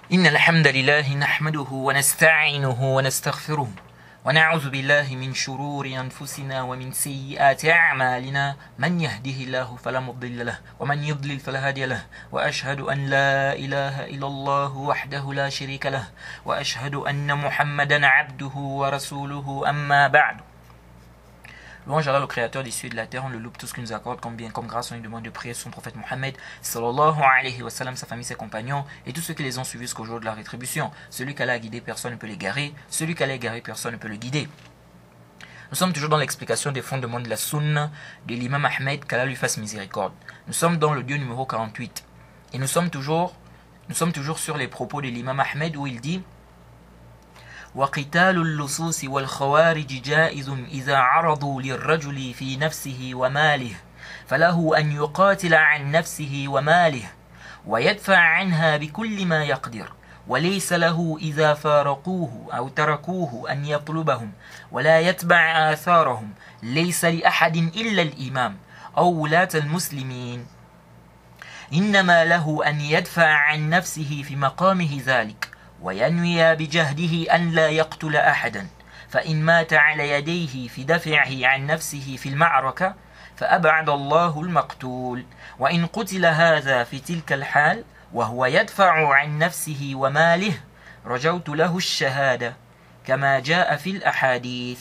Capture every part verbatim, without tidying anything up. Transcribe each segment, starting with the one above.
إن الحمد لله نحمده ونستعينه ونستغفره ونعوذ بالله من شرور أنفسنا ومن سيئات أعمالنا من يهده الله فلا مضل له ومن يضلل فلا هادي له وأشهد أن لا إله إلا الله وحده لا شريك له وأشهد أن محمدا عبده ورسوله أما بعد. Louange à Allah, le créateur des cieux et de la terre, on le loue tout ce qu'il nous accorde comme bien, comme grâce, on lui demande de prier son prophète Mohammed, sallallahu alayhi wa sallam, sa famille, ses compagnons, et tous ceux qui les ont suivis jusqu'au jour de la rétribution. Celui qu'Allah a guidé, personne ne peut l'égarer. Celui qu'Allah a égaré, personne ne peut le guider. Nous sommes toujours dans l'explication des fondements de la sunna de l'imam Ahmed, qu'Allah lui fasse miséricorde. Nous sommes dans le dieu numéro quarante-huit. Et nous sommes toujours, nous sommes toujours sur les propos de l'imam Ahmed où il dit وقتال اللصوص والخوارج جائز إذا عرضوا للرجل في نفسه وماله فله أن يقاتل عن نفسه وماله ويدفع عنها بكل ما يقدر وليس له إذا فارقوه أو تركوه أن يطلبهم ولا يتبع آثارهم ليس لأحد إلا الإمام أو ولاة المسلمين إنما له أن يدفع عن نفسه في مقامه ذلك وينوي بجهده أن لا يقتل أحدا فإن مات على يديه في دفعه عن نفسه في المعركة فأبعد الله المقتول وإن قتل هذا في تلك الحال وهو يدفع عن نفسه وماله رجوت له الشهادة كما جاء في الأحاديث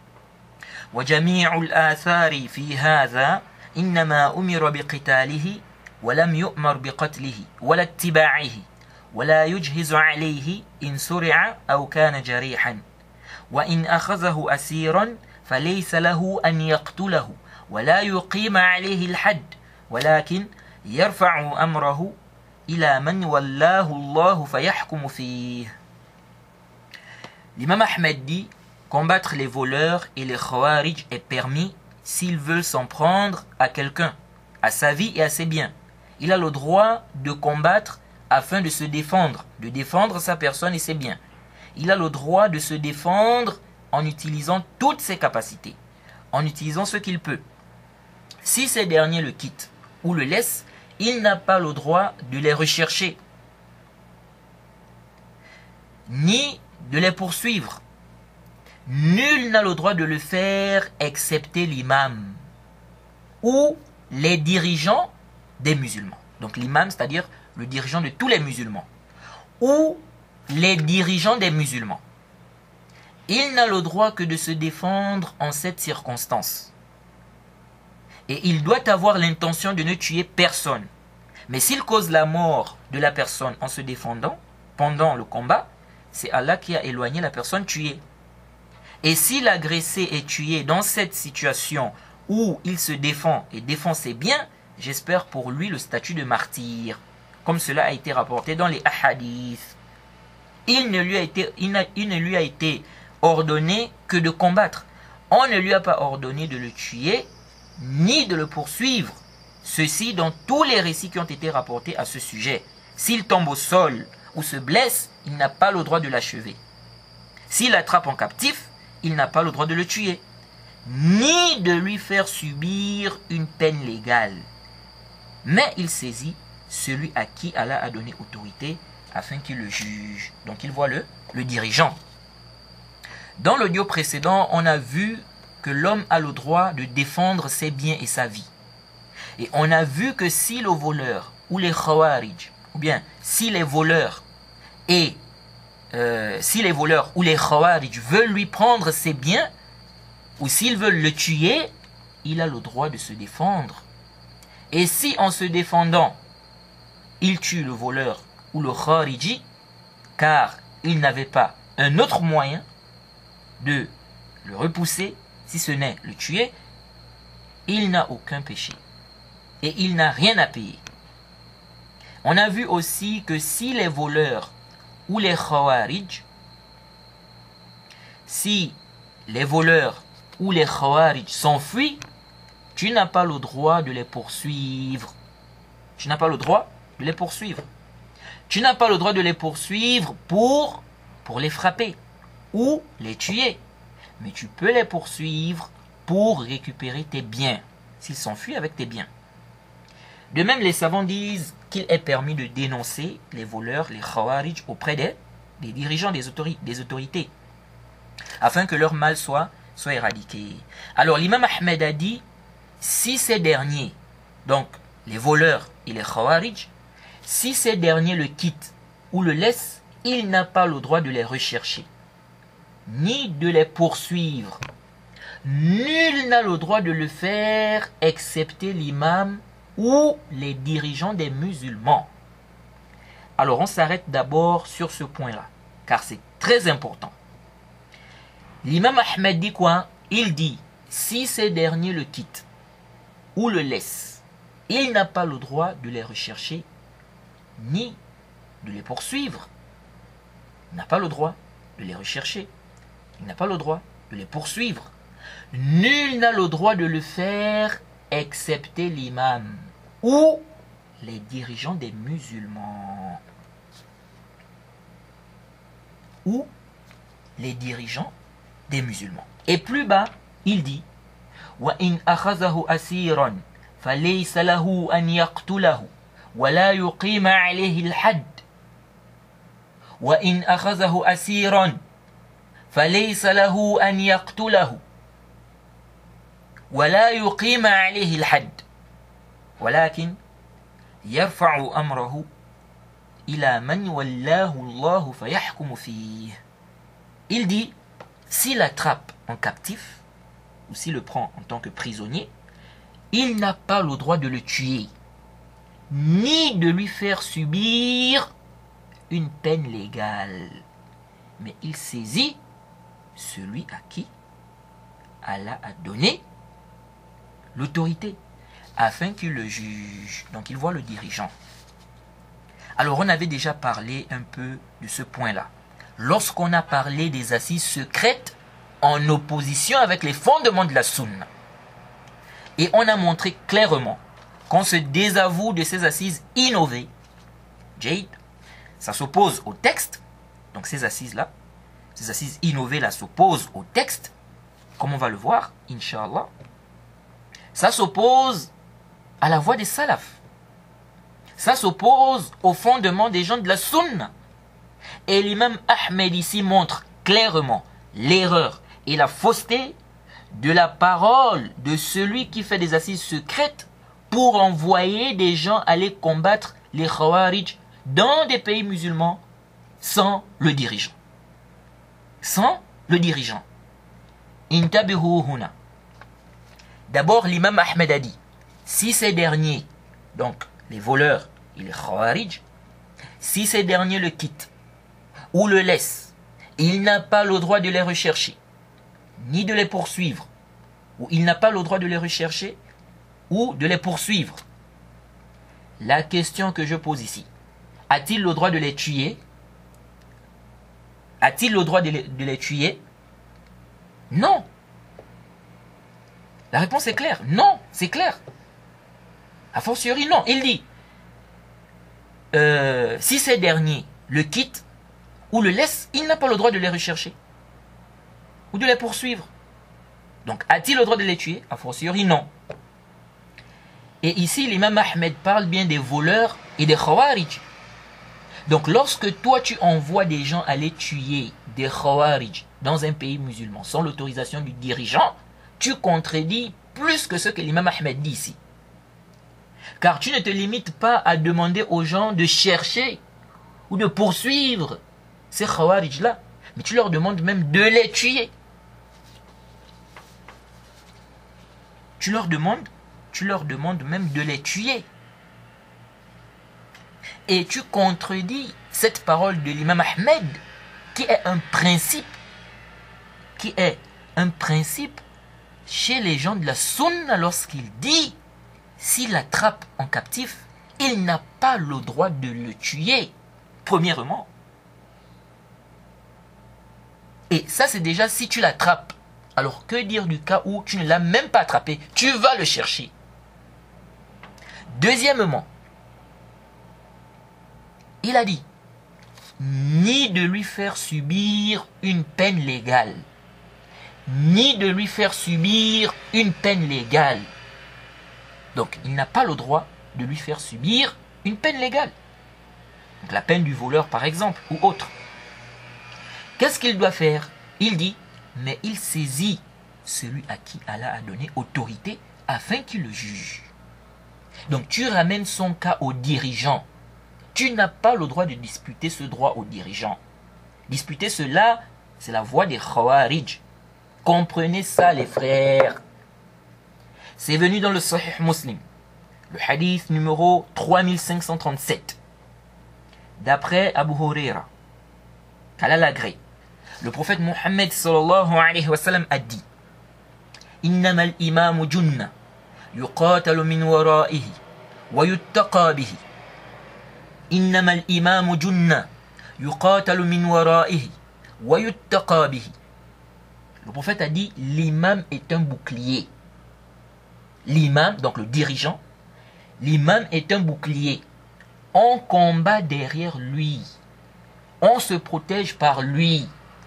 وجميع الآثار في هذا إنما أمر بقتاله ولم يؤمر بقتله ولا اتباعه ولا يجهز عليه إن سرع أو كان جريحا وإن أخذه أسيرا فليس له أن يقتله ولا يقيم عليه الحد ولكن يرفع أمره إلى من ولاه الله فيحكم فيه. L'imam Ahmed dit combattre les voleurs et les khawarij est permis s'ils veulent s'en prendre à quelqu'un, à sa vie et à ses biens. Il a le droit de combattre afin de se défendre, de défendre sa personne et ses biens. Il a le droit de se défendre en utilisant toutes ses capacités, en utilisant ce qu'il peut. Si ces derniers le quittent ou le laissent, il n'a pas le droit de les rechercher, ni de les poursuivre. Nul n'a le droit de le faire excepté l'imam ou les dirigeants des musulmans. Donc l'imam, c'est-à-dire le dirigeant de tous les musulmans, ou les dirigeants des musulmans. Il n'a le droit que de se défendre en cette circonstance. Et il doit avoir l'intention de ne tuer personne. Mais s'il cause la mort de la personne en se défendant, pendant le combat, c'est Allah qui a éloigné la personne tuée. Et si l'agressé est tué dans cette situation où il se défend et défend ses biens, j'espère pour lui le statut de martyr, comme cela a été rapporté dans les hadiths. Il ne lui a été, il n'a, il ne lui a été ordonné que de combattre. On ne lui a pas ordonné de le tuer, ni de le poursuivre. Ceci dans tous les récits qui ont été rapportés à ce sujet. S'il tombe au sol ou se blesse, il n'a pas le droit de l'achever. S'il l'attrape en captif, il n'a pas le droit de le tuer, ni de lui faire subir une peine légale. Mais il saisit celui à qui Allah a donné autorité afin qu'il le juge. Donc il voit le, le dirigeant. Dans l'audio précédent, on a vu que l'homme a le droit de défendre ses biens et sa vie. Et on a vu que si le voleur ou les khawarij, ou bien si les voleurs et euh, si les voleurs ou les khawarij veulent lui prendre ses biens, ou s'ils veulent le tuer, il a le droit de se défendre. Et si en se défendant, il tue le voleur ou le khariji, car il n'avait pas un autre moyen de le repousser, si ce n'est le tuer, il n'a aucun péché. Et il n'a rien à payer. On a vu aussi que si les voleurs ou les khawarij, si les voleurs ou les khawarij s'enfuient, tu n'as pas le droit de les poursuivre. Tu n'as pas le droit de les poursuivre. Tu n'as pas le droit de les poursuivre pour, pour les frapper ou les tuer. Mais tu peux les poursuivre pour récupérer tes biens, s'ils s'enfuient avec tes biens. De même, les savants disent qu'il est permis de dénoncer les voleurs, les khawarij, auprès des, des dirigeants des, autori des autorités, afin que leur mal soit, soit éradiqué. Alors l'imam Ahmed a dit, si ces derniers, donc les voleurs et les khawarij, si ces derniers le quittent ou le laissent, il n'a pas le droit de les rechercher, ni de les poursuivre. Nul n'a le droit de le faire, excepté l'imam ou les dirigeants des musulmans. Alors on s'arrête d'abord sur ce point-là, car c'est très important. L'imam Ahmed dit quoi? Il dit, si ces derniers le quittent ou le laissent, il n'a pas le droit de les rechercher, ni de les poursuivre. Il n'a pas le droit de les rechercher. Il n'a pas le droit de les poursuivre. Nul n'a le droit de le faire, excepté l'imam ou les dirigeants des musulmans. Ou les dirigeants des musulmans. Et plus bas, il dit, وَإِنْ أَخَذَهُ أَسِيرًا فَلَيْسَ لَهُ أَنْ يَقْتُلَهُ وَلَا يُقِيمَ عَلَيْهِ الْحَدِّ وَإِنْ أَخَذَهُ أَسِيرًا فَلَيْسَ لَهُ أَنْ يَقْتُلَهُ وَلَا يُقِيمَ عَلَيْهِ الْحَدِّ وَلَكِنْ يَرْفَعُ أَمْرَهُ إِلَى مَنْ وَلَّاهُ اللَّهُ فَيَحْكُمُ فِيهِ. Il dit, s'il l'attrape en captif, ou s'il le prend en tant que prisonnier, il n'a pas le droit de le tuer, ni de lui faire subir une peine légale. Mais il saisit celui à qui Allah a donné l'autorité, afin qu'il le juge. Donc il voit le dirigeant. Alors on avait déjà parlé un peu de ce point-là, lorsqu'on a parlé des assises secrètes en opposition avec les fondements de la sunna. Et on a montré clairement qu'on se désavoue de ces assises innovées. Jade, ça s'oppose au texte. Donc ces assises-là, ces assises innovées-là s'opposent au texte, comme on va le voir, Inch'Allah. Ça s'oppose à la voie des salafs. Ça s'oppose au fondement des gens de la sunna. Et l'imam Ahmed ici montre clairement l'erreur et la fausseté de la parole de celui qui fait des assises secrètes pour envoyer des gens aller combattre les Khawarij dans des pays musulmans sans le dirigeant. Sans le dirigeant. Intabihu huna. D'abord, l'imam Ahmed a dit, si ces derniers, donc les voleurs et les Khawarij, si ces derniers le quittent ou le laissent, il n'a pas le droit de les rechercher, ni de les poursuivre, ou il n'a pas le droit de les rechercher, ou de les poursuivre. La question que je pose ici, a-t-il le droit de les tuer? A-t-il le droit de les, de les tuer? Non. La réponse est claire. Non, c'est clair. A fortiori, non. Il dit, euh, si ces derniers le quittent ou le laissent, il n'a pas le droit de les rechercher ou de les poursuivre. Donc, a-t-il le droit de les tuer? A fortiori, non. Et ici, l'imam Ahmed parle bien des voleurs et des Khawarij. Donc, lorsque toi, tu envoies des gens aller tuer des Khawarij dans un pays musulman sans l'autorisation du dirigeant, tu contredis plus que ce que l'imam Ahmed dit ici. Car tu ne te limites pas à demander aux gens de chercher ou de poursuivre ces Khawarij-là, mais tu leur demandes même de les tuer. Tu leur demandes, tu leur demandes même de les tuer. Et tu contredis cette parole de l'imam Ahmed, qui est un principe, qui est un principe chez les gens de la sunna lorsqu'il dit, s'il l'attrape en captif, il n'a pas le droit de le tuer, premièrement. Et ça, c'est déjà si tu l'attrapes. Alors, que dire du cas où tu ne l'as même pas attrapé? Tu vas le chercher. Deuxièmement, il a dit, ni de lui faire subir une peine légale, ni de lui faire subir une peine légale. Donc, il n'a pas le droit de lui faire subir une peine légale. Donc la peine du voleur par exemple, ou autre. Qu'est-ce qu'il doit faire? Il dit, mais il saisit celui à qui Allah a donné autorité afin qu'il le juge. Donc tu ramènes son cas au dirigeant. Tu n'as pas le droit de disputer ce droit au dirigeant. Disputer cela, c'est la voie des Khawarij. Comprenez ça les frères. C'est venu dans le Sahih Muslim, le hadith numéro trois mille cinq cent trente-sept. D'après Abu Huraira, qu'Allah l'agrée, le prophète Mohammed sallallahu alayhi wa sallam a dit: Innama al-imamu junna, yuqatalu min waraihi, wa yuttaqa bihi. Innama al-imamu junna, yuqatalu min waraihi, wa yuttaqa bihi. Le prophète a dit, l'imam est un bouclier. L'imam, donc le dirigeant, l'imam est un bouclier. On combat derrière lui. On se protège par lui.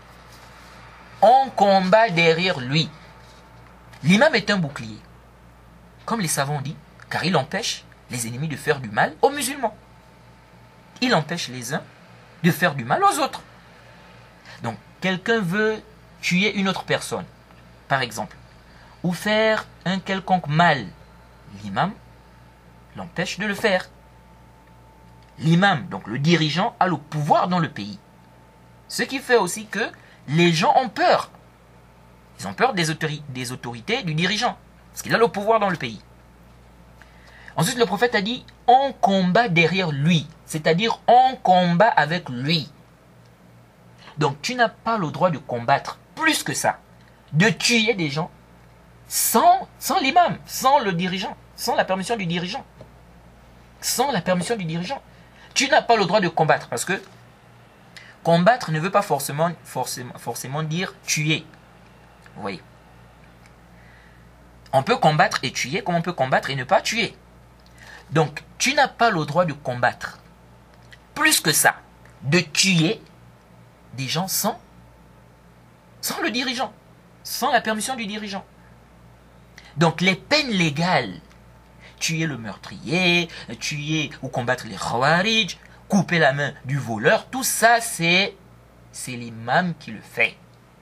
On combat derrière lui. L'imam est un bouclier. Comme les savants disent, car il empêche les ennemis de faire du mal aux musulmans. Il empêche les uns de faire du mal aux autres. Donc, quelqu'un veut tuer une autre personne, par exemple, ou faire un quelconque mal. L'imam l'empêche de le faire. L'imam, donc le dirigeant, a le pouvoir dans le pays. Ce qui fait aussi que les gens ont peur. Ils ont peur des, autori- des autorités du dirigeant, parce qu'il a le pouvoir dans le pays. Ensuite, le prophète a dit, on combat derrière lui, c'est-à-dire on combat avec lui. Donc tu n'as pas le droit de combattre plus que ça, de tuer des gens sans, sans l'imam, sans le dirigeant, sans la permission du dirigeant. Sans la permission du dirigeant. Tu n'as pas le droit de combattre, parce que combattre ne veut pas forcément, forcément, forcément dire tuer. Vous voyez. On peut combattre et tuer, comme on peut combattre et ne pas tuer. Donc, tu n'as pas le droit de combattre. Plus que ça, de tuer des gens sans, sans le dirigeant, sans la permission du dirigeant. Donc, les peines légales, tuer le meurtrier, tuer ou combattre les Khawarij, couper la main du voleur, tout ça, c'est, c'est l'imam qui le fait.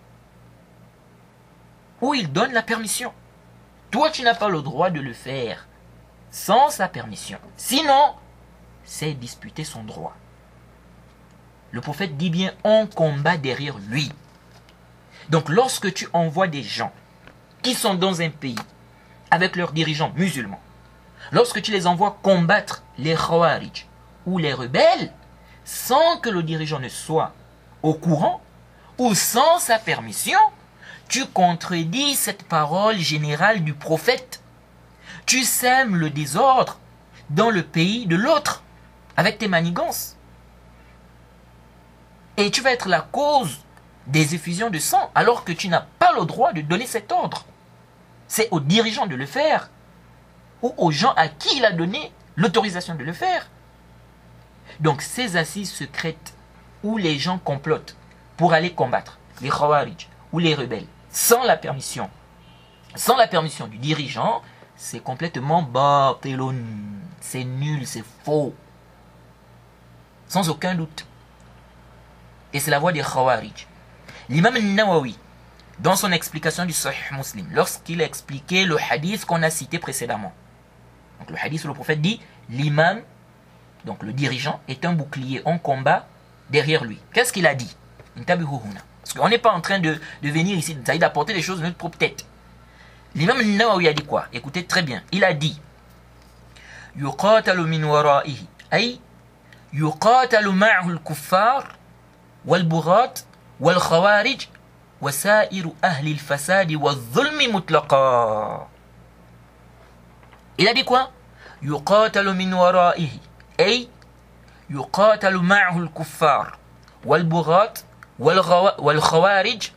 Ou il donne la permission. Toi, tu n'as pas le droit de le faire sans sa permission. Sinon, c'est disputer son droit. Le prophète dit bien, on combat derrière lui. Donc, lorsque tu envoies des gens qui sont dans un pays avec leurs dirigeants musulmans, lorsque tu les envoies combattre les Khawarij ou les rebelles, sans que le dirigeant ne soit au courant ou sans sa permission, tu contredis cette parole générale du prophète. Tu sèmes le désordre dans le pays de l'autre avec tes manigances. Et tu vas être la cause des effusions de sang alors que tu n'as pas le droit de donner cet ordre. C'est aux dirigeants de le faire ou aux gens à qui il a donné l'autorisation de le faire. Donc ces assises secrètes où les gens complotent pour aller combattre les Khawarij ou les rebelles sans la permission, sans la permission du dirigeant, c'est complètement batilun, c'est nul, c'est faux. Sans aucun doute. Et c'est la voie des Khawarij. L'imam Nawawi, dans son explication du Sahih Muslim, lorsqu'il a expliqué le hadith qu'on a cité précédemment. Donc le hadith où le prophète dit, l'imam, donc le dirigeant, est un bouclier en combat derrière lui. Qu'est-ce qu'il a dit? Parce qu'on n'est pas en train de, de venir ici, d'apporter des choses de notre propre tête. L'imam Nawawi a dit quoi? Écoutez très bien. Il a dit, yuqatalu min waraihi, ay yuqatalu ma'ahu al-kuffar wal-bughat wal-khawarij wa sa'iru ahli al-fasad wal-dhulmi mutlaqa. Il a dit quoi? Yuqatalu min waraihi, ay yuqatalu ma'ahu al-kuffar wal-bughat wal-khawarij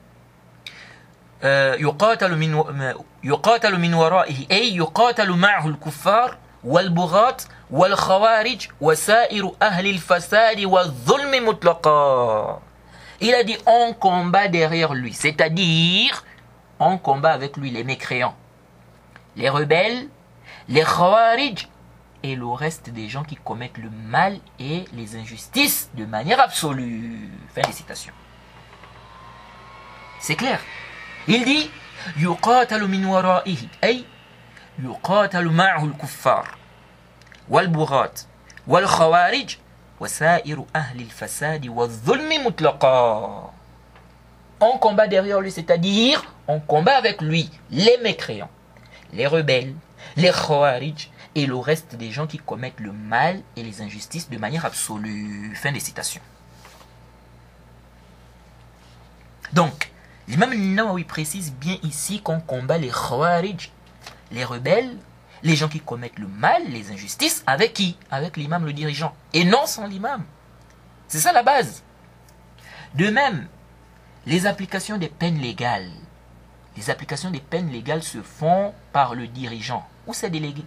يقاتل من يقاتل من ورائه أي يقاتل معه الكفار والبغاة والخوارج وسائر أهل الفساد والظلم مطلقا. Il a dit on combat derrière lui, c'est-à-dire on combat avec lui les mécréants, les rebelles, les khawarij et le reste des gens qui commettent le mal et les injustices de manière absolue. Fin des citations. C'est clair. Il dit يقاتل من ورائه أي يقاتل معه الكفار والبغاة والخوارج وسائر أهل الفساد والظلم مطلقا. On combat derrière lui, c'est-à-dire on combat avec lui les mécréants, les rebelles, les khawarij et le reste des gens qui commettent le mal et les injustices de manière absolue. Fin des citations. Donc, l'imam Nawawi précise bien ici qu'on combat les khawarij, les rebelles, les gens qui commettent le mal, les injustices, avec qui? Avec l'imam, le dirigeant, et non sans l'imam. C'est ça la base. De même, les applications des peines légales. Les applications des peines légales se font par le dirigeant ou ses délégués.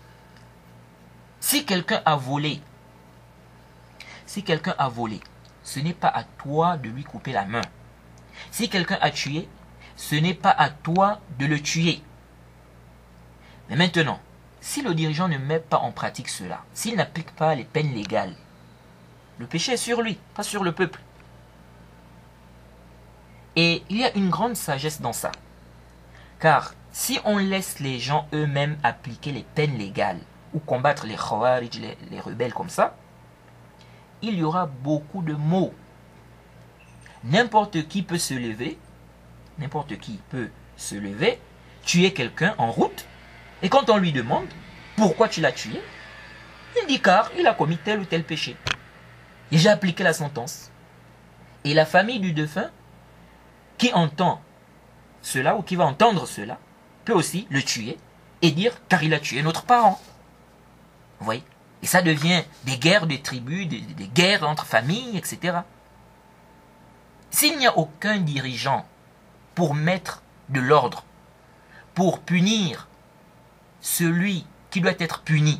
Si quelqu'un a volé, si quelqu'un a volé, ce n'est pas à toi de lui couper la main. Si quelqu'un a tué, ce n'est pas à toi de le tuer. Mais maintenant, si le dirigeant ne met pas en pratique cela, s'il n'applique pas les peines légales, le péché est sur lui, pas sur le peuple. Et il y a une grande sagesse dans ça. Car si on laisse les gens eux-mêmes appliquer les peines légales ou combattre les khawarij, les, les rebelles comme ça, il y aura beaucoup de maux. N'importe qui peut se lever, n'importe qui peut se lever, tuer quelqu'un en route, et quand on lui demande pourquoi tu l'as tué, il dit car il a commis tel ou tel péché. Et j'ai appliqué la sentence. Et la famille du défunt, qui entend cela ou qui va entendre cela, peut aussi le tuer et dire car il a tué notre parent. Vous voyez? Et ça devient des guerres de tribus, des, des guerres entre familles, et cetera. S'il n'y a aucun dirigeant pour mettre de l'ordre, pour punir celui qui doit être puni,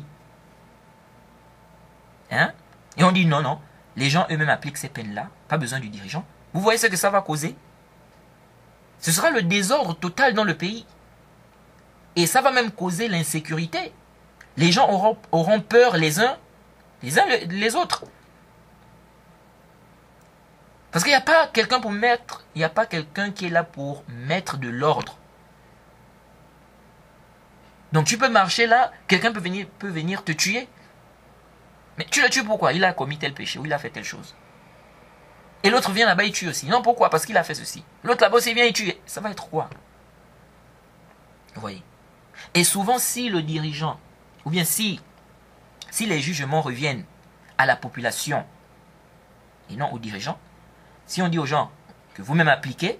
hein? Et on dit non, non, les gens eux-mêmes appliquent ces peines-là, pas besoin du dirigeant. Vous voyez ce que ça va causer? Ce sera le désordre total dans le pays. Et ça va même causer l'insécurité. Les gens auront, auront peur les uns, les uns les autres. Parce qu'il n'y a pas quelqu'un pour mettre, il n'y a pas quelqu'un qui est là pour mettre de l'ordre. Donc tu peux marcher là, quelqu'un peut venir, peut venir te tuer. Mais tu le tues pourquoi? Il a commis tel péché ou il a fait telle chose. Et l'autre vient là-bas, il tue aussi. Non, pourquoi? Parce qu'il a fait ceci. L'autre là-bas, il vient, il tue. Ça va être quoi? Vous voyez? Et souvent, si le dirigeant, ou bien si, si les jugements reviennent à la population et non aux dirigeants, si on dit aux gens que vous-même appliquez,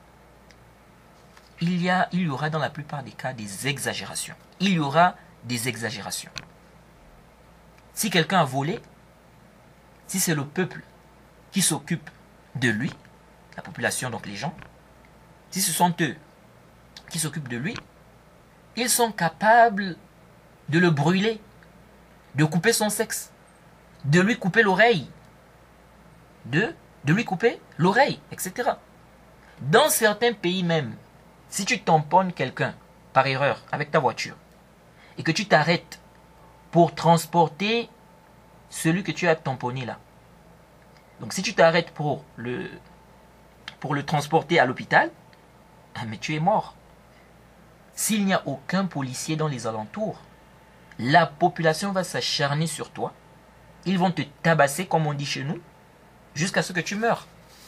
il y a, il y aura dans la plupart des cas des exagérations. Il y aura des exagérations. Si quelqu'un a volé, si c'est le peuple qui s'occupe de lui, la population, donc les gens, si ce sont eux qui s'occupent de lui, ils sont capables de le brûler, de couper son sexe, de lui couper l'oreille, de, de lui couper l'oreille, et cetera. Dans certains pays même, si tu tamponnes quelqu'un par erreur avec ta voiture et que tu t'arrêtes pour transporter celui que tu as tamponné là, donc si tu t'arrêtes pour le, pour le transporter à l'hôpital, mais tu es mort. S'il n'y a aucun policier dans les alentours, la population va s'acharner sur toi. Ils vont te tabasser, comme on dit chez nous, jusqu'à ce que tu meurs.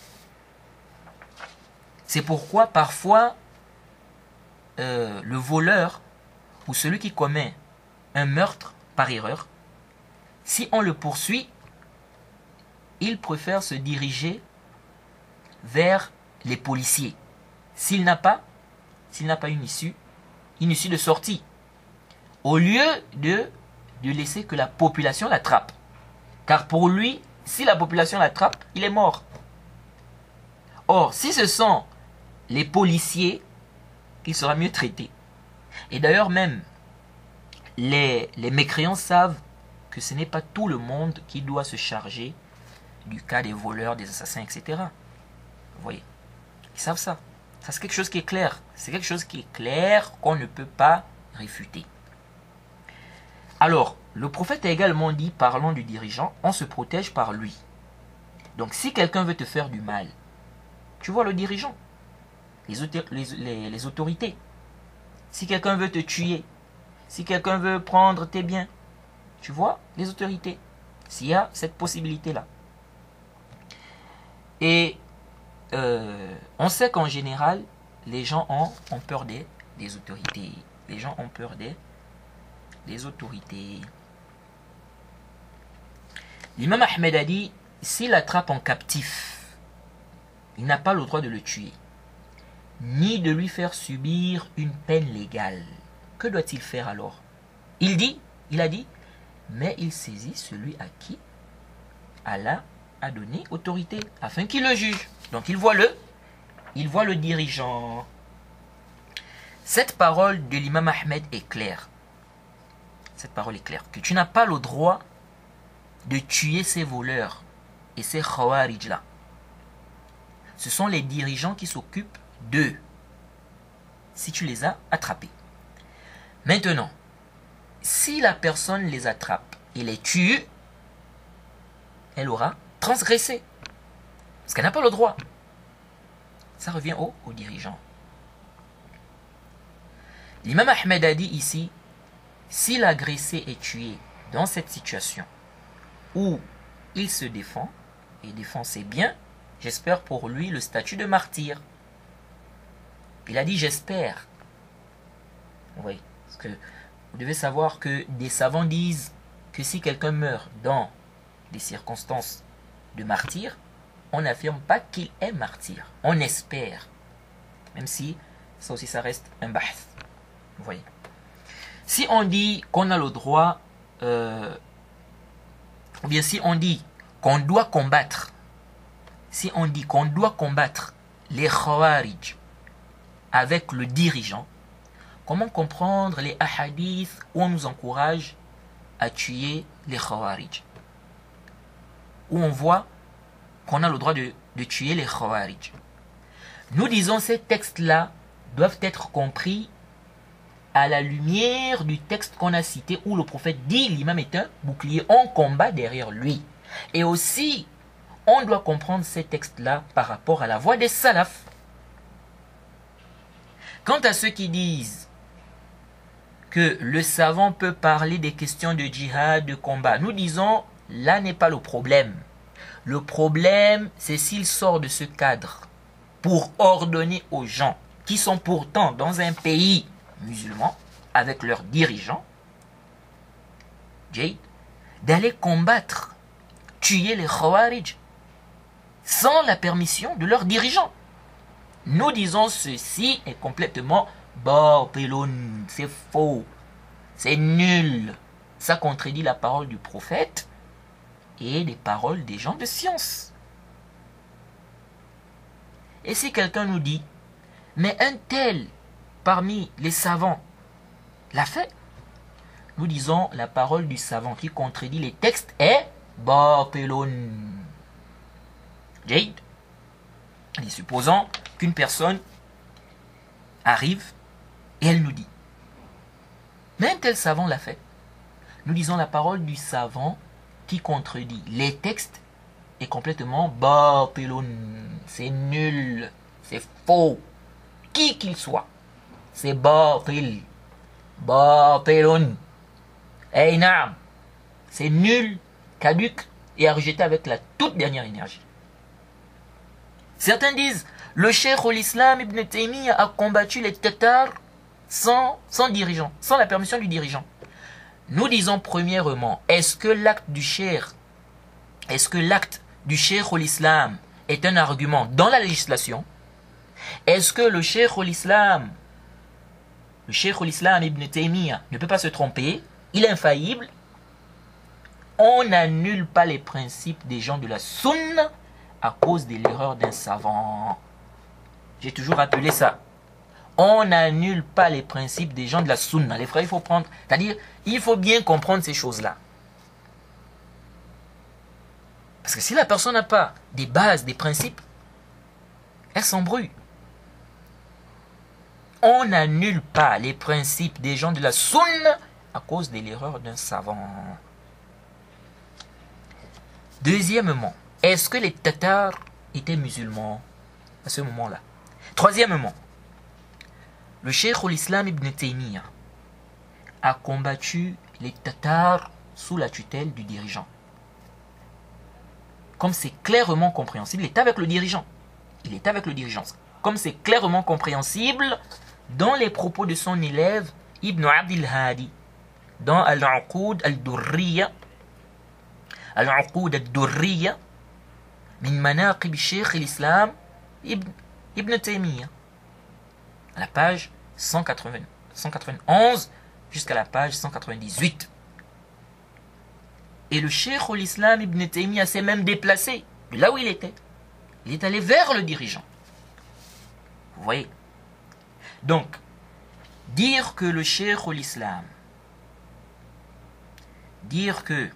C'est pourquoi parfois, euh, le voleur ou celui qui commet un meurtre par erreur, si on le poursuit, il préfère se diriger vers les policiers. S'il n'a pas, s'il n'a pas une issue, une issue de sortie, au lieu de, de laisser que la population l'attrape. Car pour lui, si la population l'attrape, il est mort. Or, si ce sont les policiers, il sera mieux traité. Et d'ailleurs même, les, les mécréants savent que ce n'est pas tout le monde qui doit se charger du cas des voleurs, des assassins, et cetera. Vous voyez, ils savent ça. Ça, c'est quelque chose qui est clair. C'est quelque chose qui est clair qu'on ne peut pas réfuter. Alors, Le prophète a également dit, parlant du dirigeant, on se protège par lui. Donc si quelqu'un veut te faire du mal, tu vois le dirigeant, les, autor les, les, les autorités. Si quelqu'un veut te tuer, si quelqu'un veut prendre tes biens, tu vois les autorités. S'il y a cette possibilité-là. Et euh, on sait qu'en général, les gens ont, ont peur des, des autorités. Les gens ont peur des, des autorités. L'imam Ahmed a dit, s'il attrape en captif, il n'a pas le droit de le tuer, ni de lui faire subir une peine légale. Que doit-il faire alors? Il dit, il a dit, mais il saisit celui à qui Allah a donné autorité, afin qu'il le juge. Donc il voit le, il voit le dirigeant. Cette parole de l'imam Ahmed est claire. Cette parole est claire. Que tu n'as pas le droit de tuer ces voleurs et ces khawarij là. Ce sont les dirigeants qui s'occupent d'eux. Si tu les as attrapés. Maintenant, si la personne les attrape et les tue, elle aura transgressé. Parce qu'elle n'a pas le droit. Ça revient au, au dirigeant. L'imam Ahmed a dit ici, si l'agressé est tué dans cette situation où il se défend, et défend ses biens, j'espère pour lui le statut de martyr. Il a dit j'espère. Oui, parce que vous devez savoir que des savants disent que si quelqu'un meurt dans des circonstances de martyr, on n'affirme pas qu'il est martyr. On espère. Même si ça aussi ça reste un bahth. Vous voyez. Si on dit qu'on a le droit, euh, ou bien si on dit qu'on doit combattre, si on dit qu'on doit combattre les khawarij avec le dirigeant, comment comprendre les hadiths où on nous encourage à tuer les khawarij? Où on voit qu'on a le droit de, de tuer les khawarij. Nous disons ces textes-là doivent être compris à la lumière du texte qu'on a cité où le prophète dit l'imam est un bouclier, on combat derrière lui. Et aussi, on doit comprendre ces textes-là par rapport à la voix des salafs. Quant à ceux qui disent que le savant peut parler des questions de djihad, de combat, nous disons, là n'est pas le problème. Le problème, c'est s'il sort de ce cadre pour ordonner aux gens qui sont pourtant dans un pays musulman, avec leurs dirigeants, d'aller combattre, tuer les khawarij, sans la permission de leurs dirigeants. Nous disons ceci est complètement batilun, c'est faux, c'est nul. Ça contredit la parole du prophète et les paroles des gens de science. Et si quelqu'un nous dit, mais un tel parmi les savants l'a fait, nous disons la parole du savant qui contredit les textes est batilun. Jade. Et supposons qu'une personne arrive et elle nous dit, mais un tel savant l'a fait. Nous disons la parole du savant qui contredit les textes est complètement batilun. C'est nul, c'est faux. Qui qu'il soit, c'est batil. Batilun. Eh naam. C'est nul, caduc et à rejeter avec la toute dernière énergie. Certains disent, le cheikh al-Islam Ibn Taymiyyah a combattu les Tatars sans, sans dirigeant, sans la permission du dirigeant. Nous disons premièrement, est-ce que l'acte du cheikh, est-ce que l'acte du cheikh al-Islam est un argument dans la législation? Est-ce que le cheikh al-Islam, le cheikh al-Islam Ibn Taymiyyah ne peut pas se tromper? Il est infaillible. On n'annule pas les principes des gens de la sunna à cause de l'erreur d'un savant. J'ai toujours appelé ça. On n'annule pas les principes des gens de la sunna. Les frères, il faut prendre, c'est-à-dire, il faut bien comprendre ces choses-là. Parce que si la personne n'a pas des bases, des principes, elle s'embrouille. On n'annule pas les principes des gens de la sunna à cause de l'erreur d'un savant. Deuxièmement, est-ce que les Tatars étaient musulmans à ce moment-là? Troisièmement, le cheikh al-Islam ibn Taymiyyah a combattu les Tatars sous la tutelle du dirigeant. Comme c'est clairement compréhensible, il est avec le dirigeant. Il est avec le dirigeant. Comme c'est clairement compréhensible dans les propos de son élève Ibn Abdil Hadi, dans Al-Uqud al-Durriya, Al-Uqud al-Durriya, min manaqib Cheikh al-Islam Ibn, Ibn Taymiyyah, à la page cent quatre-vingt-onze jusqu'à la page cent quatre-vingt-dix-huit. Et le Cheikh al-Islam Ibn Taymiyyah s'est même déplacé de là où il était. Il est allé vers le dirigeant. Vous voyez? Donc, dire que le Cheikh al-Islam, dire que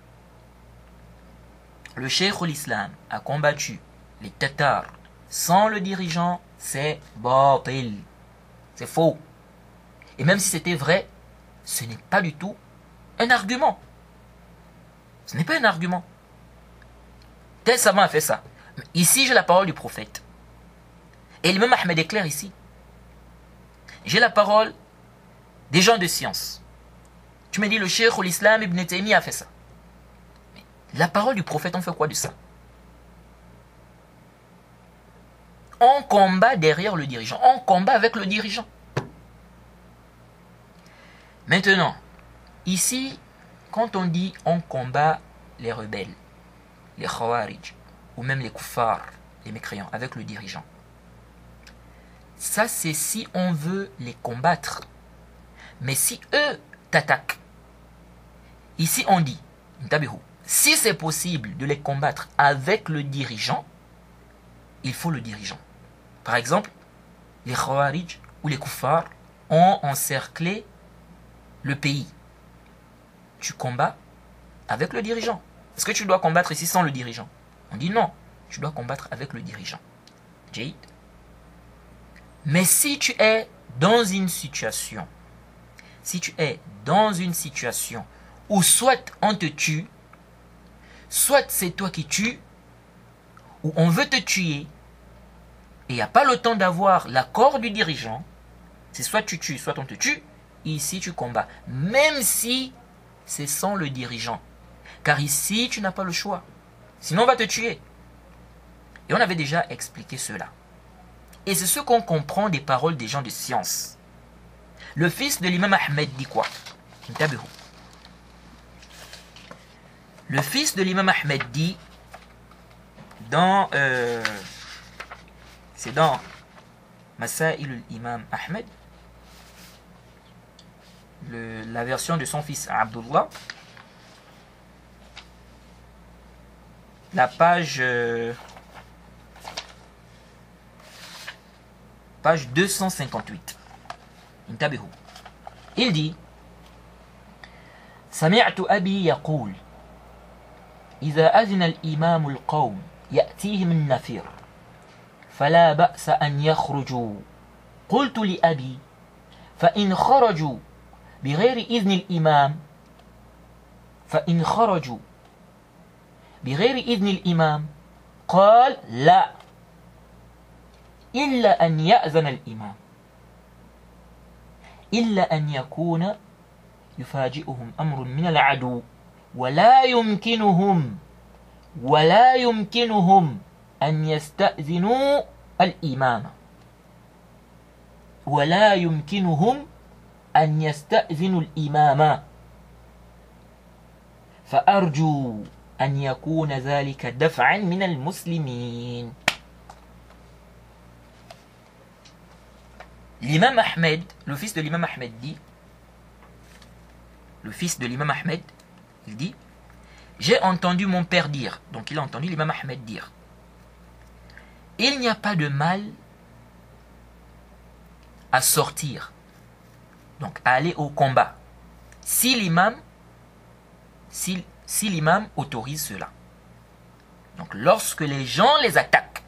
le Cheikh al-Islam a combattu les Tatars sans le dirigeant, c'est batil. C'est faux. Et même si c'était vrai, ce n'est pas du tout un argument. Ce n'est pas un argument. Tel savant a fait ça. Ici, j'ai la parole du prophète. Et l'imam Ahmed est clair ici. J'ai la parole des gens de science. Tu me dis, le cheikh ou l'islam Ibn Taymiyyah a fait ça. Mais la parole du prophète, on fait quoi de ça? On combat derrière le dirigeant. On combat avec le dirigeant. Maintenant, ici, quand on dit on combat les rebelles, les khawarij, ou même les kuffars, les mécréants, avec le dirigeant, ça c'est si on veut les combattre. Mais si eux t'attaquent, ici on dit, si c'est possible de les combattre avec le dirigeant, il faut le dirigeant. Par exemple, les khawarij ou les kuffars ont encerclé le pays. Tu combats avec le dirigeant. Est-ce que tu dois combattre ici sans le dirigeant? On dit non, tu dois combattre avec le dirigeant. Jade. Mais si tu es dans une situation, si tu es dans une situation où soit on te tue, soit c'est toi qui tues, ou on veut te tuer, et il n'y a pas le temps d'avoir l'accord du dirigeant, c'est soit tu tues, soit on te tue, ici tu combats. Même si c'est sans le dirigeant. Car ici, tu n'as pas le choix. Sinon, on va te tuer. Et on avait déjà expliqué cela. Et c'est ce qu'on comprend des paroles des gens de science. Le fils de l'imam Ahmed dit quoi? Le fils de l'imam Ahmed dit dans... Euh, c'est dans Masail al-Imam Ahmed, le, la version de son fils Abdullah, la page euh, page deux cent cinquante-huit. Il dit: سمعت أبي يقول إذا أذن الإمام القوم يأتيهم النفير فلا بأس أن يخرجوا. قلت لأبي: فإن خرجوا بغير إذن الإمام فإن خرجوا بغير إذن الإمام قال: لا إلا أن يأذن الإمام إلا أن يكون يفاجئهم أمر من العدو ولا يمكنهم ولا يمكنهم أن يستأذنوا الإمام ولا يمكنهم أن يستأذنوا الإمام فأرجو أن يكون ذلك دفعا من المسلمين. L'imam Ahmed, le fils de l'imam Ahmed dit, le fils de l'imam Ahmed, il dit: j'ai entendu mon père dire, donc il a entendu l'imam Ahmed dire, il n'y a pas de mal à sortir, donc à aller au combat, si l'imam, si, si l'imam autorise cela. Donc lorsque les gens les attaquent,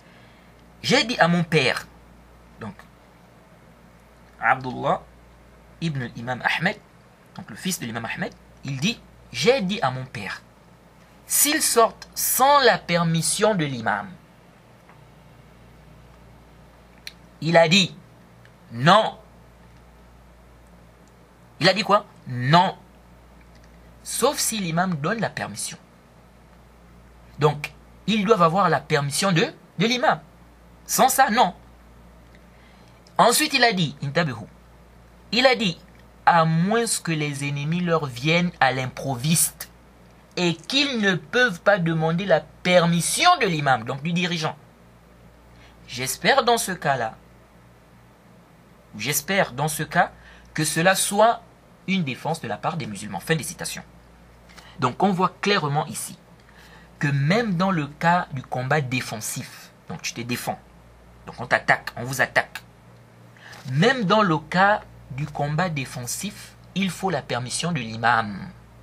j'ai dit à mon père, donc Abdullah ibn l'imam Ahmed, donc le fils de l'imam Ahmed, il dit, j'ai dit à mon père, s'ils sortent sans la permission de l'imam, il a dit, non. Il a dit quoi? Non. Sauf si l'imam donne la permission. Donc, ils doivent avoir la permission de, de l'imam. Sans ça, non. Ensuite, il a dit, il a dit, à moins que les ennemis leur viennent à l'improviste et qu'ils ne peuvent pas demander la permission de l'imam, donc du dirigeant. J'espère dans ce cas-là, j'espère dans ce cas que cela soit une défense de la part des musulmans. Fin des citations. Donc on voit clairement ici que même dans le cas du combat défensif, donc tu te défends, donc on t'attaque, on vous attaque, même dans le cas du combat défensif, il faut la permission de l'imam.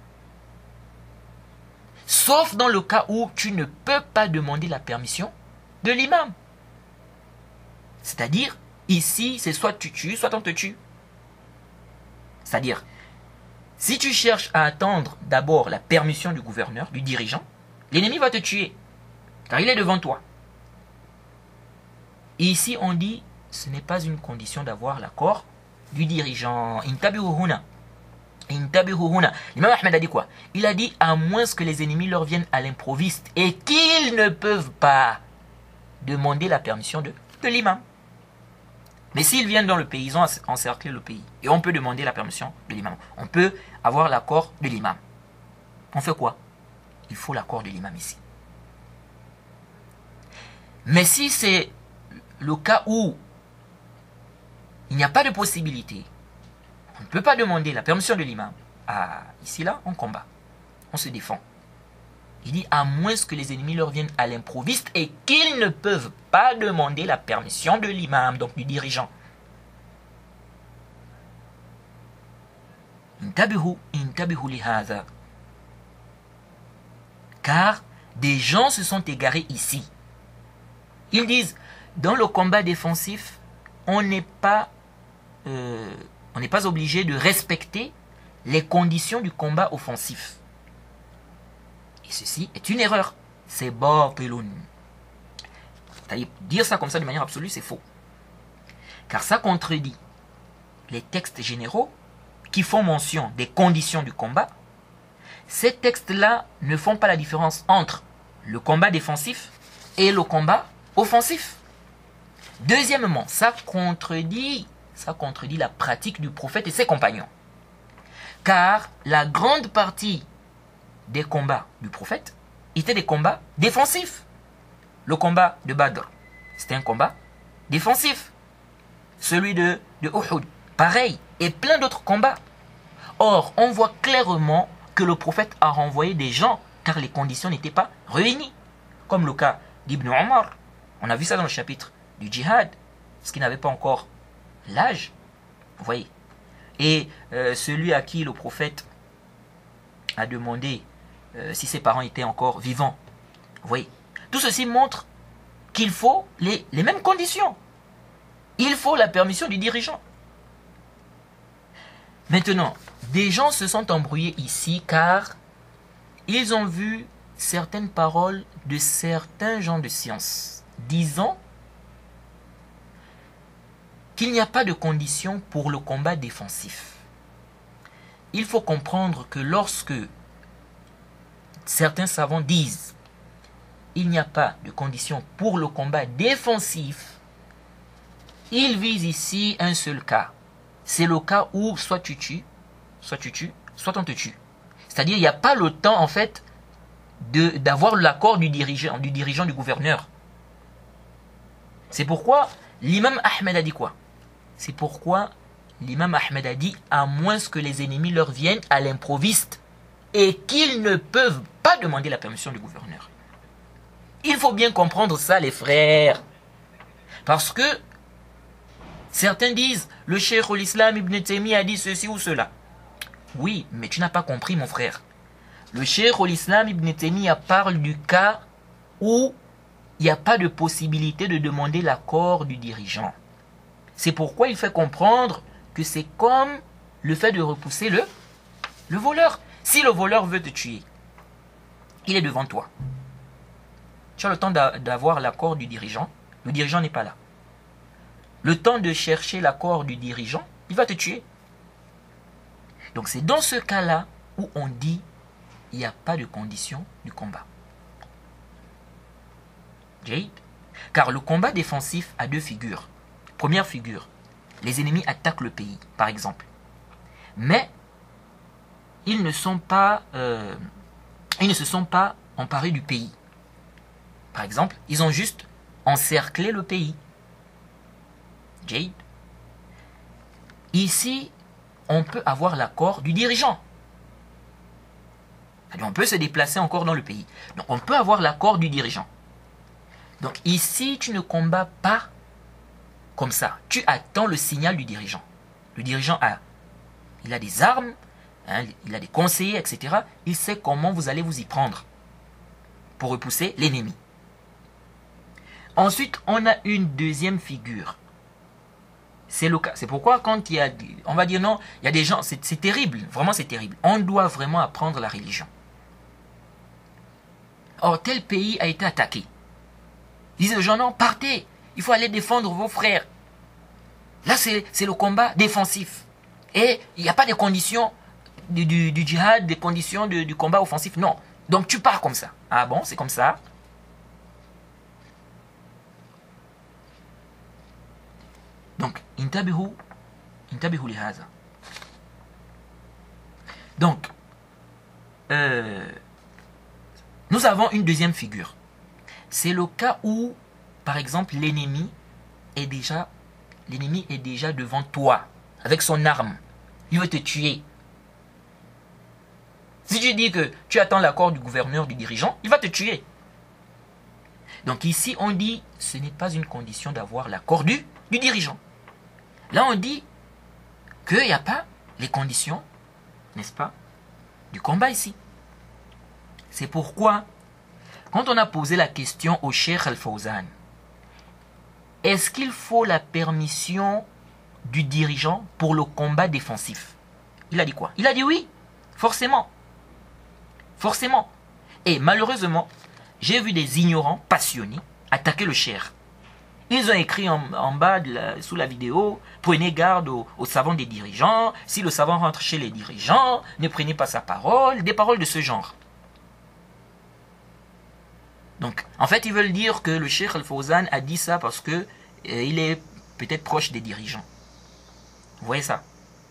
Sauf dans le cas où tu ne peux pas demander la permission de l'imam. C'est-à-dire, ici, c'est soit tu tues, soit on te tue. C'est-à-dire, si tu cherches à attendre d'abord la permission du gouverneur, du dirigeant, l'ennemi va te tuer, car il est devant toi. Et ici, on dit, ce n'est pas une condition d'avoir l'accord du dirigeant. L'imam Ahmed a dit quoi? Il a dit, à moins que les ennemis leur viennent à l'improviste et qu'ils ne peuvent pas demander la permission de, de l'imam. Mais s'ils viennent dans le pays, ils ont encerclé le pays. Et on peut demander la permission de l'imam. On peut avoir l'accord de l'imam. On fait quoi? Il faut l'accord de l'imam ici. Mais si c'est le cas où il n'y a pas de possibilité, on ne peut pas demander la permission de l'imam. Ah, ici là, on combat. On se défend. Il dit, à moins que les ennemis leur viennent à l'improviste et qu'ils ne peuvent pas demander la permission de l'imam, donc du dirigeant. Car des gens se sont égarés ici. Ils disent, dans le combat défensif, on n'est pas, euh, on n'est pas obligé de respecter les conditions du combat offensif. Et ceci est une erreur. C'est batilun. C'est-à-dire, dire ça comme ça de manière absolue, c'est faux. Car ça contredit les textes généraux qui font mention des conditions du combat. Ces textes-là ne font pas la différence entre le combat défensif et le combat offensif. Deuxièmement, ça contredit, ça contredit la pratique du prophète et ses compagnons. Car la grande partie des combats du prophète étaient des combats défensifs. Le combat de Badr, c'était un combat défensif. Celui de, de Uhud, pareil, et plein d'autres combats. Or, on voit clairement que le prophète a renvoyé des gens car les conditions n'étaient pas réunies. Comme le cas d'Ibn Omar. On a vu ça dans le chapitre du djihad, parce qu'il n'avait pas encore l'âge. Vous voyez. Et euh, celui à qui le prophète a demandé euh, si ses parents étaient encore vivants. Vous voyez. Tout ceci montre qu'il faut les, les mêmes conditions. Il faut la permission du dirigeant. Maintenant, des gens se sont embrouillés ici car ils ont vu certaines paroles de certains gens de science disant qu'il n'y a pas de conditions pour le combat défensif. Il faut comprendre que lorsque certains savants disent il n'y a pas de conditions pour le combat défensif, ils visent ici un seul cas. C'est le cas où soit tu tues, soit tu tues, soit on te tue. C'est-à-dire il n'y a pas le temps en fait de d'avoir l'accord du dirigeant, du dirigeant, du gouverneur. C'est pourquoi l'imam Ahmed a dit quoi? C'est pourquoi l'imam Ahmed a dit à moins que les ennemis leur viennent à l'improviste et qu'ils ne peuvent pas demander la permission du gouverneur. Il faut bien comprendre ça les frères. Parce que certains disent le cheikh al-Islam Ibn Taymiyyah a dit ceci ou cela. Oui, mais tu n'as pas compris mon frère. Le cheikh al-Islam Ibn Taymiyyah parle du cas où il n'y a pas de possibilité de demander l'accord du dirigeant. C'est pourquoi il fait comprendre que c'est comme le fait de repousser le, le voleur. Si le voleur veut te tuer, il est devant toi. Tu as le temps d'avoir l'accord du dirigeant. Le dirigeant n'est pas là. Le temps de chercher l'accord du dirigeant, il va te tuer. Donc c'est dans ce cas-là où on dit il n'y a pas de condition du combat. Jade. Car le combat défensif a deux figures. Première figure, les ennemis attaquent le pays, par exemple. Mais ils ne sont pas, euh, ils ne se sont pas emparés du pays. Par exemple, ils ont juste encerclé le pays. Jade. Ici, on peut avoir l'accord du dirigeant. On peut se déplacer encore dans le pays. Donc, on peut avoir l'accord du dirigeant. Donc, ici, tu ne combats pas comme ça. Tu attends le signal du dirigeant. Le dirigeant a, il a des armes, hein, il a des conseillers, et cetera. Il sait comment vous allez vous y prendre pour repousser l'ennemi. Ensuite, on a une deuxième figure. C'est le cas. C'est pourquoi quand il y a, on va dire non, il y a des gens, c'est terrible, vraiment c'est terrible. On doit vraiment apprendre la religion. Or, tel pays a été attaqué. Ils disent aux gens, non, partez, il faut aller défendre vos frères. Là, c'est le combat défensif. Et il n'y a pas de conditions du, du, du djihad, des conditions de, du combat offensif, non. Donc tu pars comme ça. Ah bon, c'est comme ça. Donc, intabihu, intabihu li haza. Donc, euh, nous avons une deuxième figure. C'est le cas où, par exemple, l'ennemi est déjà, l'ennemi est déjà devant toi, avec son arme. Il veut te tuer. Si tu dis que tu attends l'accord du gouverneur, du dirigeant, il va te tuer. Donc ici, on dit, ce n'est pas une condition d'avoir l'accord du, du dirigeant. Là, on dit qu'il n'y a pas les conditions, n'est-ce pas, du combat ici. C'est pourquoi, quand on a posé la question au Cheikh Al-Fawzan, est-ce qu'il faut la permission du dirigeant pour le combat défensif? Il a dit quoi? Il a dit oui, forcément. Forcément. Et malheureusement, j'ai vu des ignorants passionnés attaquer le Cheikh. Ils ont écrit en, en bas, de la, sous la vidéo, prenez garde au, au savant des dirigeants. Si le savant rentre chez les dirigeants, ne prenez pas sa parole. Des paroles de ce genre. Donc, en fait, ils veulent dire que le Cheikh Al-Fawzan a dit ça parce que euh, il est peut-être proche des dirigeants. Vous voyez ça?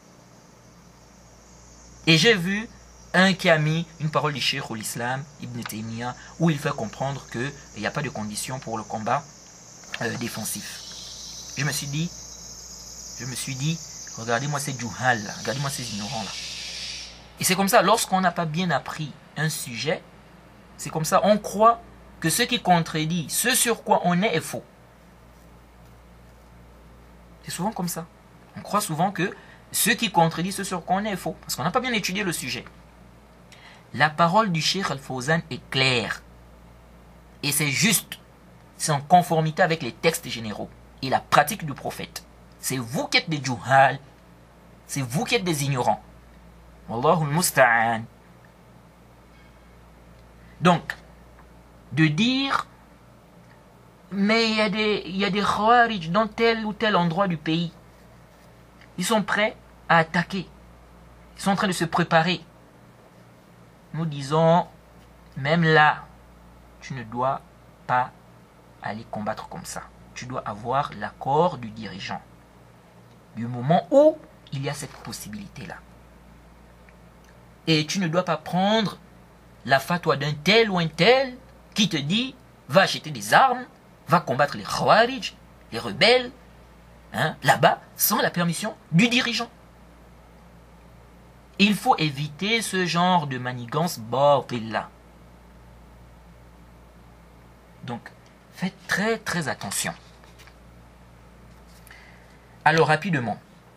Et j'ai vu un qui a mis une parole du Cheikh ou l'Islam, Ibn Taymiyyah, où il fait comprendre qu'il n'y a pas de condition pour le combat euh, défensif. Je me suis dit, je me suis dit, regardez-moi ces djouhal, regardez-moi ces ignorants là. Et c'est comme ça, lorsqu'on n'a pas bien appris un sujet, c'est comme ça, on croit que ce qui contredit ce sur quoi on est est faux. C'est souvent comme ça. On croit souvent que ce qui contredit ce sur quoi on est est faux, parce qu'on n'a pas bien étudié le sujet. La parole du Cheikh Al-Fawzan est claire. Et c'est juste. C'est en conformité avec les textes généraux et la pratique du prophète. C'est vous qui êtes des djouhal. C'est vous qui êtes des ignorants. Wallahu al-musta'an. Donc, de dire, mais il y a des, il y a des khawarij dans tel ou tel endroit du pays. Ils sont prêts à attaquer. Ils sont en train de se préparer. Nous disons, même là, tu ne dois pas aller combattre comme ça. Tu dois avoir l'accord du dirigeant. Du moment où il y a cette possibilité-là. Et tu ne dois pas prendre la fatwa d'un tel ou un tel qui te dit, va acheter des armes, va combattre les khawarij, les rebelles, hein, là-bas, sans la permission du dirigeant. Il faut éviter ce genre de manigance batil-là. Donc, faites très très attention. Alors, rapidement.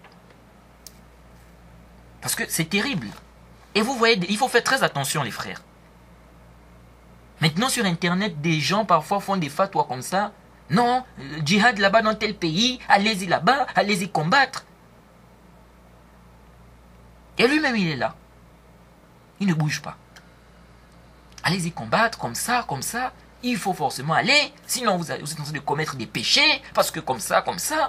Parce que c'est terrible. Et vous voyez, il faut faire très attention les frères. Maintenant sur internet, des gens parfois font des fatwas comme ça. Non, djihad là-bas dans tel pays, allez-y là-bas, allez-y combattre. Et lui-même, il est là. Il ne bouge pas. Allez-y combattre, comme ça, comme ça. Il faut forcément aller, sinon vous êtes en train de commettre des péchés, parce que comme ça, comme ça.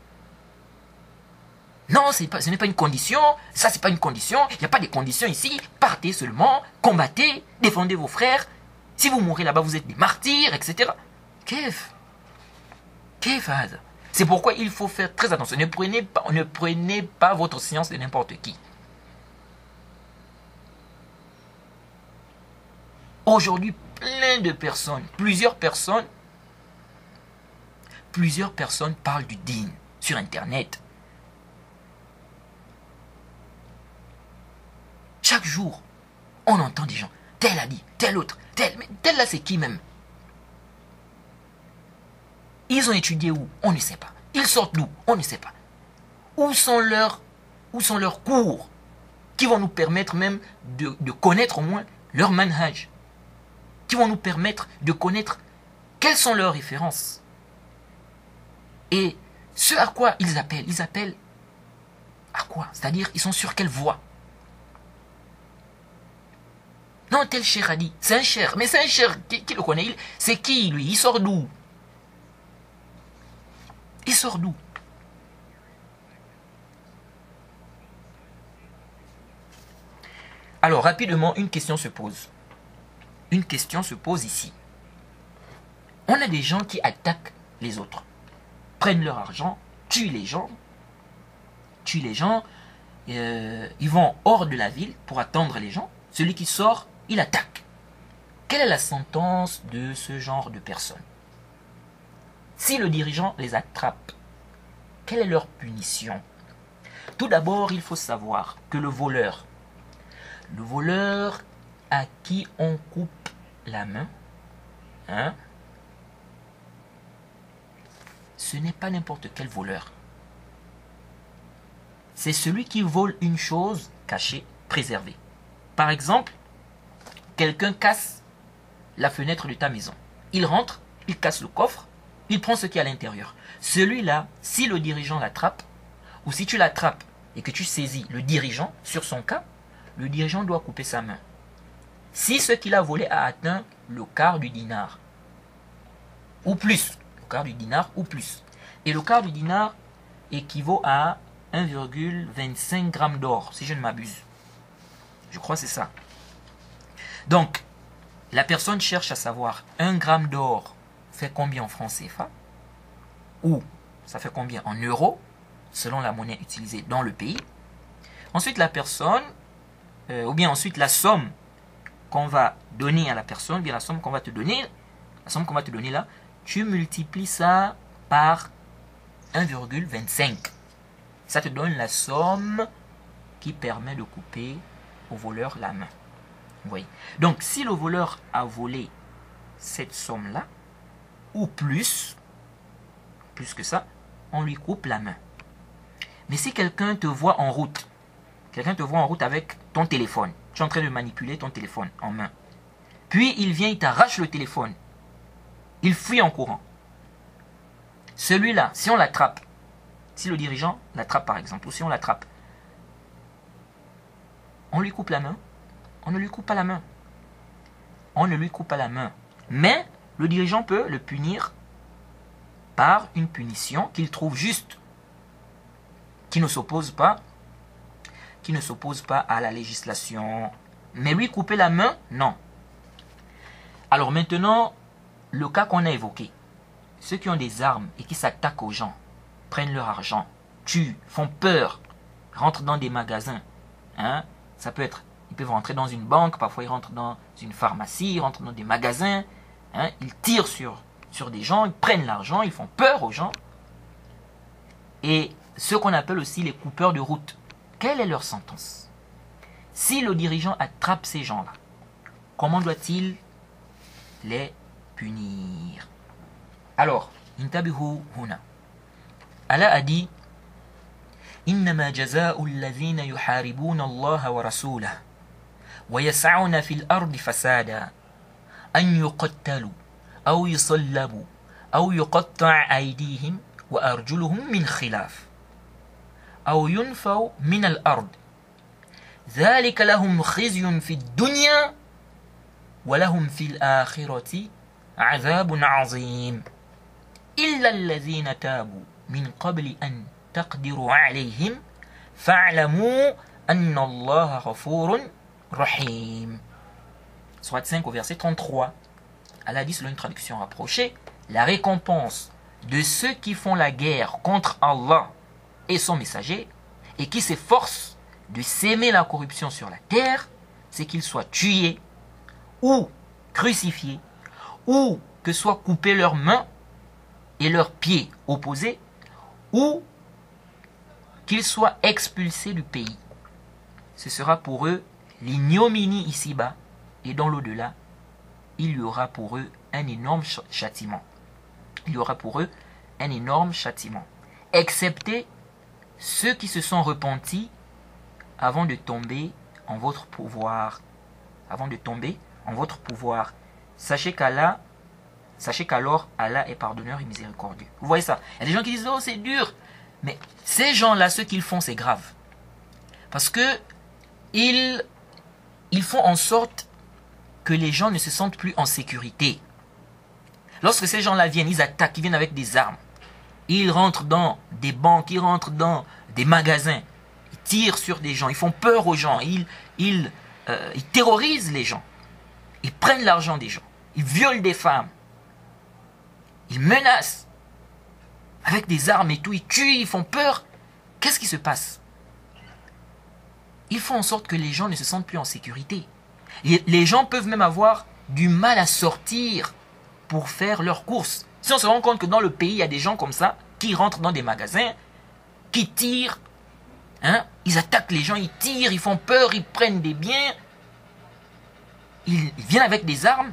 Non, pas, ce n'est pas une condition, ça c'est pas une condition, il n'y a pas de conditions ici, partez seulement, combattez, défendez vos frères, si vous mourrez là-bas vous êtes des martyrs, et cetera. Kef Kef hada. C'est pourquoi il faut faire très attention, ne prenez pas, ne prenez pas votre science de n'importe qui. Aujourd'hui, plein de personnes, plusieurs personnes, plusieurs personnes parlent du dîn sur Internet. Chaque jour, on entend des gens, tel a dit, tel autre, tel, mais tel là c'est qui même? Ils ont étudié où? On ne sait pas. Ils sortent d'où? On ne sait pas. Où sont leurs, où sont leurs cours qui vont nous permettre même de, de connaître au moins leur manhaj, qui vont nous permettre de connaître quelles sont leurs références. Et ce à quoi ils appellent, ils appellent à quoi? C'est-à-dire, ils sont sur quelle voie? Non, tel cher a dit, c'est un cher, mais c'est un cher, qui, qui le connaît? C'est qui lui? Il sort d'où? Il sort d'où? Alors, rapidement, une question se pose. Une question se pose ici. On a des gens qui attaquent les autres, prennent leur argent, tuent les gens, tuent les gens, euh, ils vont hors de la ville pour attendre les gens. Celui qui sort, il attaque. Quelle est la sentence de ce genre de personnes? Si le dirigeant les attrape, quelle est leur punition? Tout d'abord, il faut savoir que le voleur, le voleur à qui on coupe la main, hein, ce n'est pas n'importe quel voleur. C'est celui qui vole une chose cachée, préservée. Par exemple, quelqu'un casse la fenêtre de ta maison. Il rentre, il casse le coffre, il prend ce qui est à l'intérieur. Celui-là, si le dirigeant l'attrape, ou si tu l'attrapes et que tu saisis le dirigeant sur son cas, le dirigeant doit couper sa main. Si ce qu'il a volé a atteint le quart du dinar, ou plus, le quart du dinar ou plus. Et le quart du dinar équivaut à un virgule vingt-cinq grammes d'or, si je ne m'abuse. Je crois que c'est ça. Donc, la personne cherche à savoir un gramme d'or fait combien en francs C F A, ou ça fait combien en euros, selon la monnaie utilisée dans le pays. Ensuite, la personne, euh, ou bien ensuite la somme qu'on va donner à la personne, bien la somme qu'on va te donner, la somme qu'on va te donner là, tu multiplies ça par un virgule vingt-cinq. Ça te donne la somme qui permet de couper au voleur la main. Vous voyez. Donc, si le voleur a volé cette somme-là, ou plus, plus que ça, on lui coupe la main. Mais si quelqu'un te voit en route, quelqu'un te voit en route avec ton téléphone, tu es en train de manipuler ton téléphone en main, puis il vient, il t'arrache le téléphone, il fuit en courant. Celui-là, si on l'attrape, si le dirigeant l'attrape par exemple, ou si on l'attrape, on lui coupe la main, on ne lui coupe pas la main. On ne lui coupe pas la main. Mais le dirigeant peut le punir par une punition qu'il trouve juste, qui ne s'oppose pas, qui ne s'oppose pas à la législation. Mais lui couper la main, non. Alors maintenant, le cas qu'on a évoqué, ceux qui ont des armes et qui s'attaquent aux gens, prennent leur argent, tuent, font peur, rentrent dans des magasins, hein, ça peut être, ils peuvent rentrer dans une banque, parfois ils rentrent dans une pharmacie, ils rentrent dans des magasins, hein, ils tirent sur, sur des gens, ils prennent l'argent, ils font peur aux gens. Et ceux qu'on appelle aussi les coupeurs de route, quelle est leur sentence? Si le dirigeant attrape ces gens-là, comment doit-il les punir? Alors, intabihu huna. Allah a dit إنما جزاء الذين يحاربون الله ورسوله ويسعون في الأرض فسادا أن يقتلوا أو يصلبوا أو يقطع أيديهم وأرجلهم من خلاف أو ينفوا من الأرض ذلك لهم خزي في الدنيا ولهم في الآخرة عذاب عظيم إلا الذين تابوا من قبل أن تقدروا عليهم فاعلموا أن الله غفور رحيم. Surat cinq au verset trente-trois. Allah dit selon une traduction rapprochée, la récompense de ceux qui font la guerre contre Allah et son messager et qui s'efforcent de s'aimer la corruption sur la terre, c'est qu'ils soient tués ou crucifiés ou que soient coupés leurs mains et leurs pieds opposés ou qu'ils soient expulsés du pays. Ce sera pour eux l'ignominie ici-bas et dans l'au-delà, il y aura pour eux un énorme châtiment. Il y aura pour eux un énorme châtiment. Excepté ceux qui se sont repentis avant de tomber en votre pouvoir. Avant de tomber en votre pouvoir. Sachez qu'Allah, sachez qu'alors Allah est pardonneur et miséricordieux. Vous voyez ça? Il y a des gens qui disent, oh c'est dur. Mais ces gens-là, ce qu'ils font, c'est grave. Parce que ils, ils font en sorte que les gens ne se sentent plus en sécurité. Lorsque ces gens-là viennent, ils attaquent, ils viennent avec des armes. Ils rentrent dans des banques, ils rentrent dans des magasins. Ils tirent sur des gens, ils font peur aux gens, ils, ils, euh, ils terrorisent les gens. Ils prennent l'argent des gens, ils violent des femmes. Ils menacent. Avec des armes et tout, ils tuent, ils font peur. Qu'est-ce qui se passe? Ils font en sorte que les gens ne se sentent plus en sécurité. Les gens peuvent même avoir du mal à sortir pour faire leurs courses. Si on se rend compte que dans le pays, il y a des gens comme ça, qui rentrent dans des magasins, qui tirent, hein, ils attaquent les gens, ils tirent, ils font peur, ils prennent des biens, ils, ils viennent avec des armes,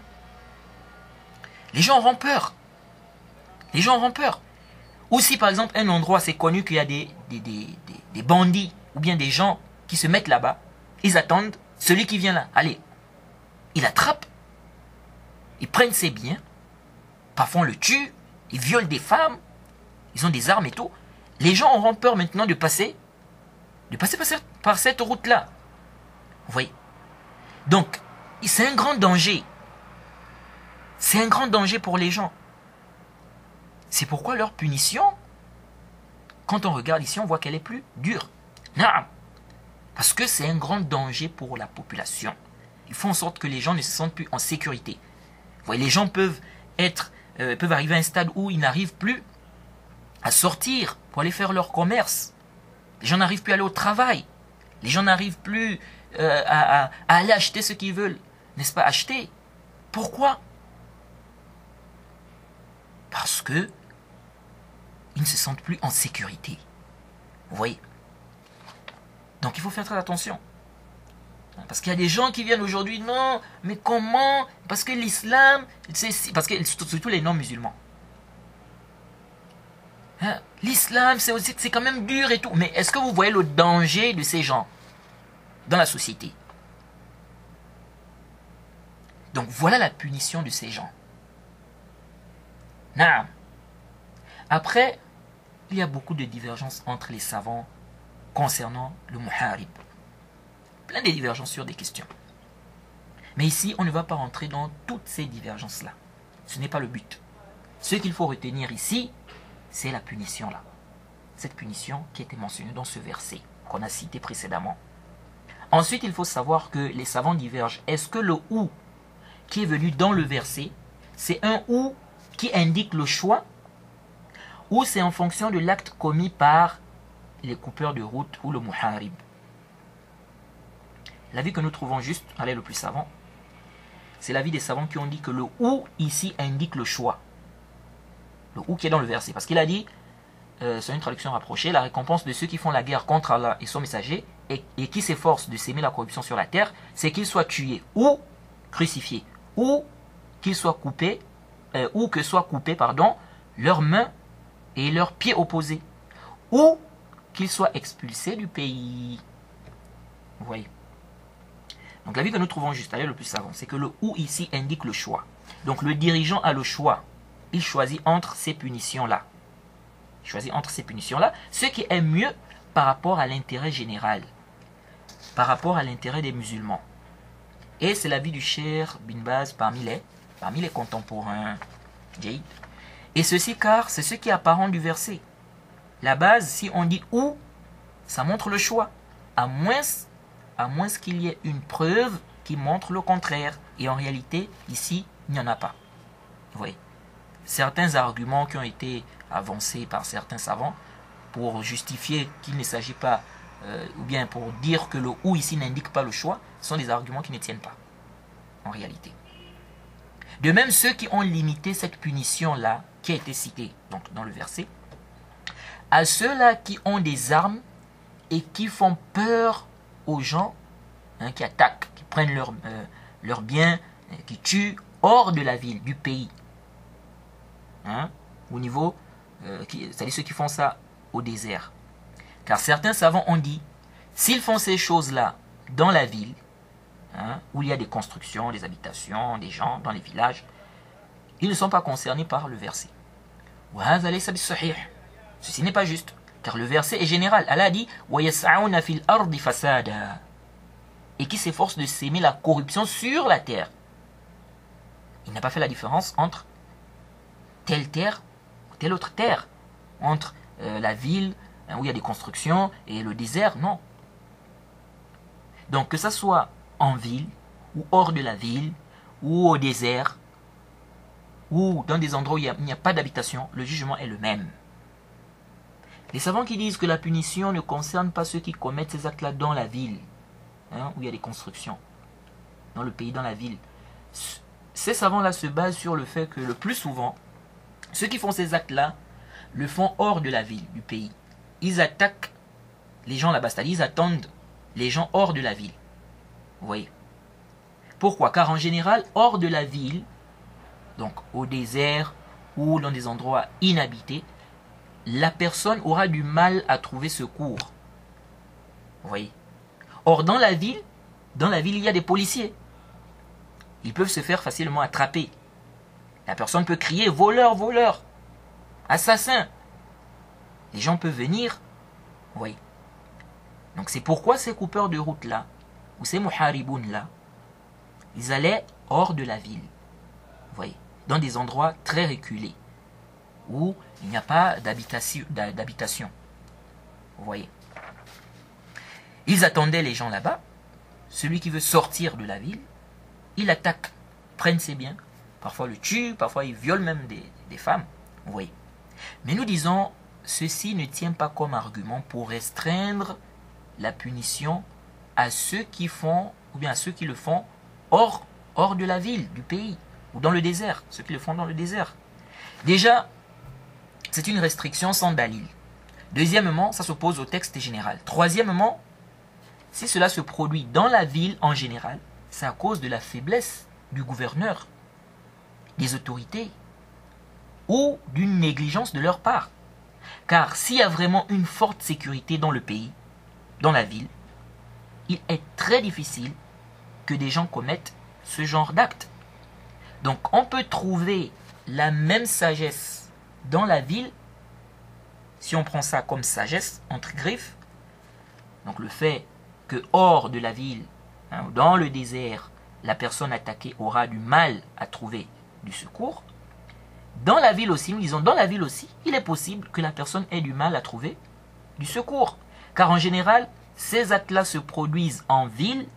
les gens auront peur. Les gens auront peur. Ou si par exemple un endroit c'est connu qu'il y a des, des, des, des, des bandits ou bien des gens qui se mettent là-bas, ils attendent celui qui vient là. Allez, il attrape, ils prennent ses biens, parfois on le tue, ils violent des femmes, ils ont des armes et tout. Les gens auront peur maintenant de passer, de passer par cette, par cette route-là. Vous voyez? Donc, c'est un grand danger. C'est un grand danger pour les gens. C'est pourquoi leur punition, quand on regarde ici, on voit qu'elle est plus dure. Non. Parce que c'est un grand danger pour la population. Ils font en sorte que les gens ne se sentent plus en sécurité. Vous voyez, les gens peuvent être, euh, peuvent arriver à un stade où ils n'arrivent plus à sortir pour aller faire leur commerce. Les gens n'arrivent plus à aller au travail. Les gens n'arrivent plus euh, à, à, à aller acheter ce qu'ils veulent. N'est-ce pas, acheter? Pourquoi? Parce que ils ne se sentent plus en sécurité. Vous voyez? Donc il faut faire très attention. Parce qu'il y a des gens qui viennent aujourd'hui, non, mais comment? Parce que l'islam, c'est, parce que surtout les non-musulmans. Hein? L'islam, c'est aussi, c'est quand même dur et tout. Mais est-ce que vous voyez le danger de ces gens dans la société? Donc voilà la punition de ces gens. Non. Après, il y a beaucoup de divergences entre les savants concernant le muharib. Plein de divergences sur des questions. Mais ici, on ne va pas rentrer dans toutes ces divergences-là. Ce n'est pas le but. Ce qu'il faut retenir ici, c'est la punition là. Cette punition qui était mentionnée dans ce verset qu'on a cité précédemment. Ensuite, il faut savoir que les savants divergent. Est-ce que le ou qui est venu dans le verset, c'est un ou qui indique le choix, ou c'est en fonction de l'acte commis par les coupeurs de route ou le muharib? L'avis que nous trouvons juste, allez le plus savant, c'est l'avis des savants qui ont dit que le ou ici indique le choix. Le ou qui est dans le verset. Parce qu'il a dit, euh, c'est une traduction rapprochée, la récompense de ceux qui font la guerre contre Allah et son messager et, et qui s'efforcent de s'aimer la corruption sur la terre, c'est qu'ils soient tués ou crucifiés, ou qu'ils soient coupés, euh, ou que soient coupés, pardon, leurs mains et leurs pieds opposés, ou qu'ils soient expulsés du pays. Vous voyez? Donc l'avis que nous trouvons juste, allez le plus savant, c'est que le ou ici indique le choix. Donc le dirigeant a le choix. Il choisit entre ces punitions-là. Il choisit entre ces punitions-là, ce qui est mieux par rapport à l'intérêt général. par rapport à l'intérêt des musulmans. Et c'est l'avis du Cheikh Bin Baz parmi les, parmi les contemporains. Jade. Et ceci car c'est ce qui est apparent du verset. La base, si on dit ou, ça montre le choix, à moins, à moins qu'il y ait une preuve qui montre le contraire. Et en réalité, ici, il n'y en a pas. Vous voyez, certains arguments qui ont été avancés par certains savants pour justifier qu'il ne s'agit pas, euh, ou bien pour dire que le ou ici n'indique pas le choix, sont des arguments qui ne tiennent pas, en réalité. De même, ceux qui ont limité cette punition-là, qui a été citée donc, dans le verset, à ceux-là qui ont des armes et qui font peur aux gens, hein, qui attaquent, qui prennent leurs euh, leur biens, qui tuent hors de la ville, du pays. Hein, au niveau, euh, c'est-à-dire ceux qui font ça au désert. Car certains savants ont dit, s'ils font ces choses-là dans la ville, hein, où il y a des constructions, des habitations, des gens, dans les villages, ils ne sont pas concernés par le verset. Ceci n'est pas juste, car le verset est général. Allah dit et qui s'efforce de s'aimer la corruption sur la terre. Il n'a pas fait la différence entre telle terre ou telle autre terre, entre euh, la ville hein, où il y a des constructions et le désert, non. Donc que ça soit en ville ou hors de la ville ou au désert ou dans des endroits où il n'y a, a pas d'habitation, le jugement est le même. Les savants qui disent que la punition ne concerne pas ceux qui commettent ces actes-là dans la ville, hein, où il y a des constructions, dans le pays, dans la ville, ces savants-là se basent sur le fait que le plus souvent, ceux qui font ces actes-là le font hors de la ville, du pays. Ils attaquent les gens là-bas, c'est-à-dire ils attendent les gens hors de la ville. Vous voyez? Pourquoi? Car en général, hors de la ville, donc au désert ou dans des endroits inhabités, la personne aura du mal à trouver secours. Vous voyez? Or, dans la ville, dans la ville, il y a des policiers. Ils peuvent se faire facilement attraper. La personne peut crier « voleur, voleur, assassin ». Les gens peuvent venir. Vous voyez? Donc c'est pourquoi ces coupeurs de route-là, ou ces muhariboun-là, ils allaient hors de la ville. Vous voyez? Dans des endroits très reculés, où il n'y a pas d'habitation. Vous voyez? Ils attendaient les gens là-bas. Celui qui veut sortir de la ville, il attaque, prenne ses biens, parfois le tue, parfois il viole même des, des femmes. Vous voyez? Mais nous disons, ceci ne tient pas comme argument pour restreindre la punition à ceux qui font, ou bien à ceux qui le font hors, hors de la ville, du pays, ou dans le désert, ceux qui le font dans le désert. Déjà, c'est une restriction sans dalil. Deuxièmement, ça s'oppose au texte général. Troisièmement, si cela se produit dans la ville en général, c'est à cause de la faiblesse du gouverneur, des autorités, ou d'une négligence de leur part. Car s'il y a vraiment une forte sécurité dans le pays, dans la ville, il est très difficile que des gens commettent ce genre d'actes. Donc on peut trouver la même sagesse dans la ville, si on prend ça comme sagesse, entre griffes, donc le fait que hors de la ville, hein, dans le désert, la personne attaquée aura du mal à trouver du secours, dans la ville aussi, nous disons dans la ville aussi, il est possible que la personne ait du mal à trouver du secours. Car en général, ces actes-là se produisent en ville,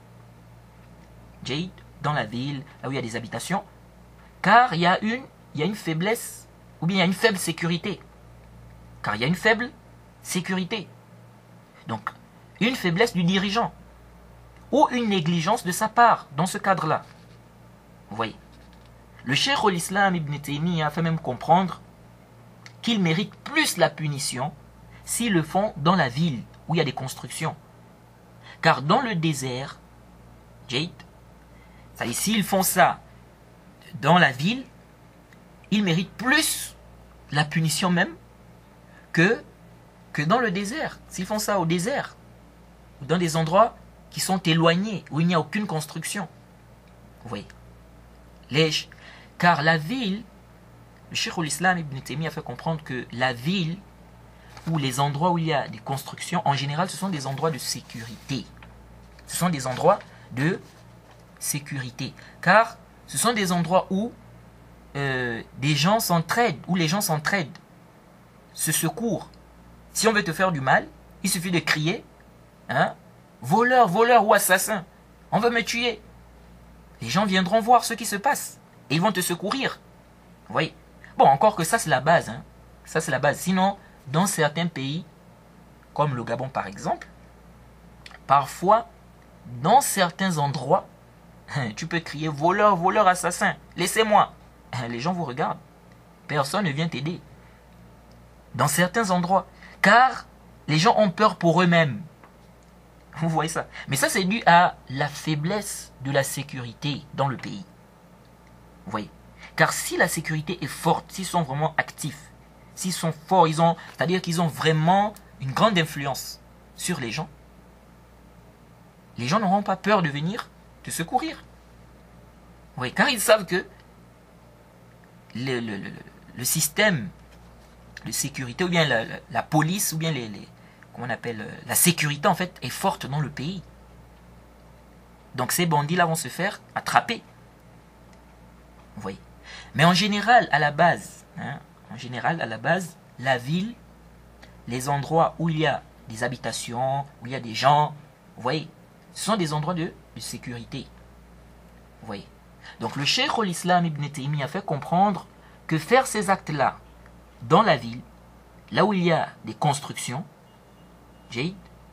Jade, dans la ville, là où il y a des habitations, car il y a une, il y a une faiblesse, ou bien il y a une faible sécurité. Car il y a une faible sécurité. Donc, une faiblesse du dirigeant, ou une négligence de sa part, dans ce cadre-là. Vous voyez? Le Cheikh al-Islam Ibn Taymiyyah a fait même comprendre qu'ils méritent plus la punition s'ils le font dans la ville, où il y a des constructions. Car dans le désert, Jade, c'est-à-dire s'ils font ça dans la ville, ils méritent plus la punition même que, que dans le désert. S'ils font ça au désert, ou dans des endroits qui sont éloignés, où il n'y a aucune construction. Vous voyez? Les, car la ville, le Cheikh al-Islam Ibn Taymiyyah a fait comprendre que la ville, ou les endroits où il y a des constructions, en général, ce sont des endroits de sécurité. Ce sont des endroits de sécurité. Car ce sont des endroits où euh, des gens s'entraident, où les gens s'entraident, se secourent. Si on veut te faire du mal, il suffit de crier, hein, voleur, voleur ou assassin, on veut me tuer. Les gens viendront voir ce qui se passe et ils vont te secourir. Vous voyez? Bon, encore que ça c'est la base, hein. Ça c'est la base. Sinon, dans certains pays, comme le Gabon par exemple, parfois, dans certains endroits, tu peux crier voleur, voleur, assassin, laissez-moi. Les gens vous regardent. Personne ne vient t'aider. Dans certains endroits. Car les gens ont peur pour eux-mêmes. Vous voyez ça? Mais ça, c'est dû à la faiblesse de la sécurité dans le pays. Vous voyez? Car si la sécurité est forte, s'ils sont vraiment actifs, s'ils sont forts, ils ont, c'est-à-dire qu'ils ont vraiment une grande influence sur les gens, les gens n'auront pas peur de venir te secourir. Oui, car ils savent que le, le, le, le système de sécurité, ou bien la, la, la police, ou bien les, les, comment on appelle, la sécurité en fait, est forte dans le pays. Donc ces bandits-là vont se faire attraper. Vous voyez. Mais en général, à la base, hein, en général, à la base, la ville, les endroits où il y a des habitations, où il y a des gens, vous voyez, ce sont des endroits de, de sécurité. Vous voyez. Donc le Cheikh al-Islam Ibn Taymiyyah a fait comprendre que faire ces actes-là dans la ville, là où il y a des constructions, il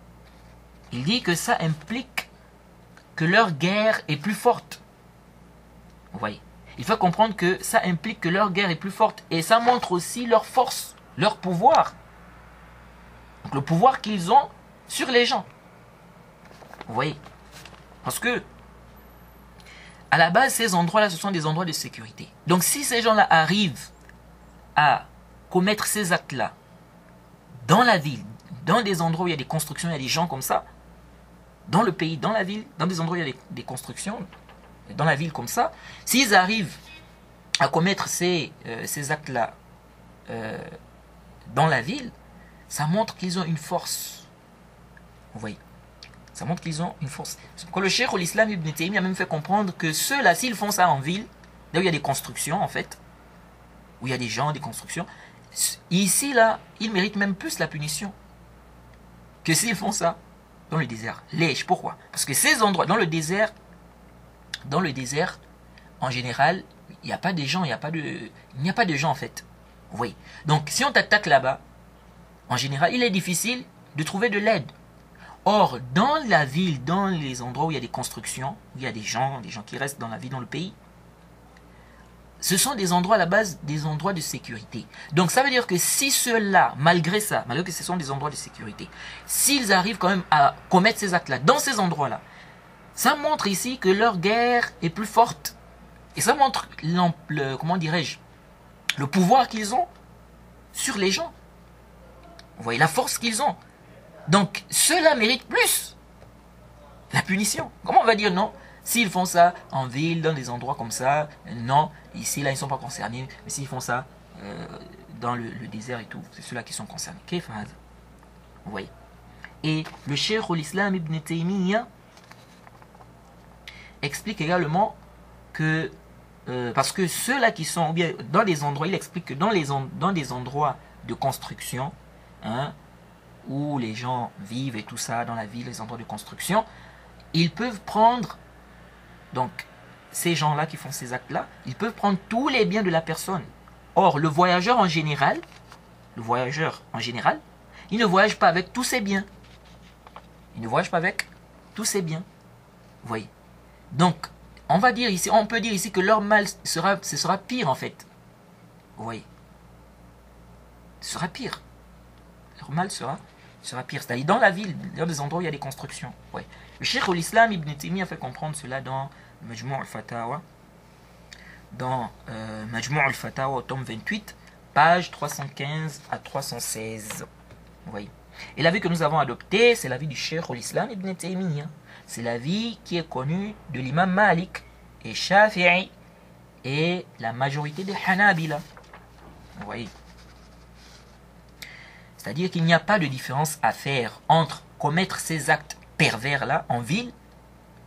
dit que ça implique que leur guerre est plus forte. Vous voyez. Il faut comprendre que ça implique que leur guerre est plus forte et ça montre aussi leur force, leur pouvoir. Donc le pouvoir qu'ils ont sur les gens. Vous voyez. Parce que à la base, ces endroits-là, ce sont des endroits de sécurité. Donc si ces gens-là arrivent à commettre ces actes-là dans la ville, dans des endroits où il y a des constructions, il y a des gens comme ça, dans le pays, dans la ville, dans des endroits où il y a des, des constructions, dans la ville comme ça, s'ils arrivent à commettre ces, euh, ces actes-là euh, dans la ville, ça montre qu'ils ont une force. Vous voyez, ça montre qu'ils ont une force. Quand le Cheikh al-Islam Ibn Taymiyyah a même fait comprendre que ceux-là, s'ils font ça en ville, là où il y a des constructions en fait, où il y a des gens, des constructions, ici là, ils méritent même plus la punition que s'ils font ça dans le désert. Lèche, pourquoi? Parce que ces endroits, dans le désert, dans le désert, en général, il n'y a pas de gens, il n'y a pas de, il n'y a pas de gens en fait. Vous voyez. Donc, si on t'attaque là-bas, en général, il est difficile de trouver de l'aide. Or, dans la ville, dans les endroits où il y a des constructions, où il y a des gens, des gens qui restent dans la vie, dans le pays, ce sont des endroits à la base, des endroits de sécurité. Donc ça veut dire que si ceux-là, malgré ça, malgré que ce sont des endroits de sécurité, s'ils arrivent quand même à commettre ces actes-là, dans ces endroits-là, ça montre ici que leur guerre est plus forte. Et ça montre, le, comment dirais-je, le pouvoir qu'ils ont sur les gens. Vous voyez la force qu'ils ont. Donc ceux-là méritent plus la punition. Comment on va dire non? S'ils font ça en ville, dans des endroits comme ça, non, ici, là, ils ne sont pas concernés. Mais s'ils font ça euh, dans le, le désert et tout, c'est ceux-là qui sont concernés. Vous voyez. Et le Cheikh al-Islam Ibn Taymiyyah explique également que, euh, parce que ceux-là qui sont, bien, dans des endroits, il explique que dans, les, dans des endroits de construction, hein, où les gens vivent et tout ça, dans la ville, les endroits de construction, ils peuvent prendre... Donc, ces gens-là qui font ces actes-là, ils peuvent prendre tous les biens de la personne. Or, le voyageur en général, le voyageur en général, il ne voyage pas avec tous ses biens. Il ne voyage pas avec tous ses biens. Vous voyez. Donc, on va dire ici, on peut dire ici que leur mal sera, ce sera pire en fait. Vous voyez. Ce sera pire. Leur mal sera, sera pire. C'est-à-dire dans la ville, dans des endroits où il y a des constructions. Vous voyez. Le Cheikh al-Islam Ibn Taymiyyah a fait comprendre cela dans Majmou' al-Fatawa, dans euh, Majmou' al-Fatawa au tome vingt-huit, page trois cent quinze à trois cent seize. Vous voyez. Et l'avis que nous avons adopté, c'est l'avis du Cheikh al-Islam Ibn Taymiyyah. C'est l'avis qui est connu de l'imam Malik et Shafi'i et la majorité des Hanabila. Vous voyez. C'est-à-dire qu'il n'y a pas de différence à faire entre commettre ces actes pervers là en ville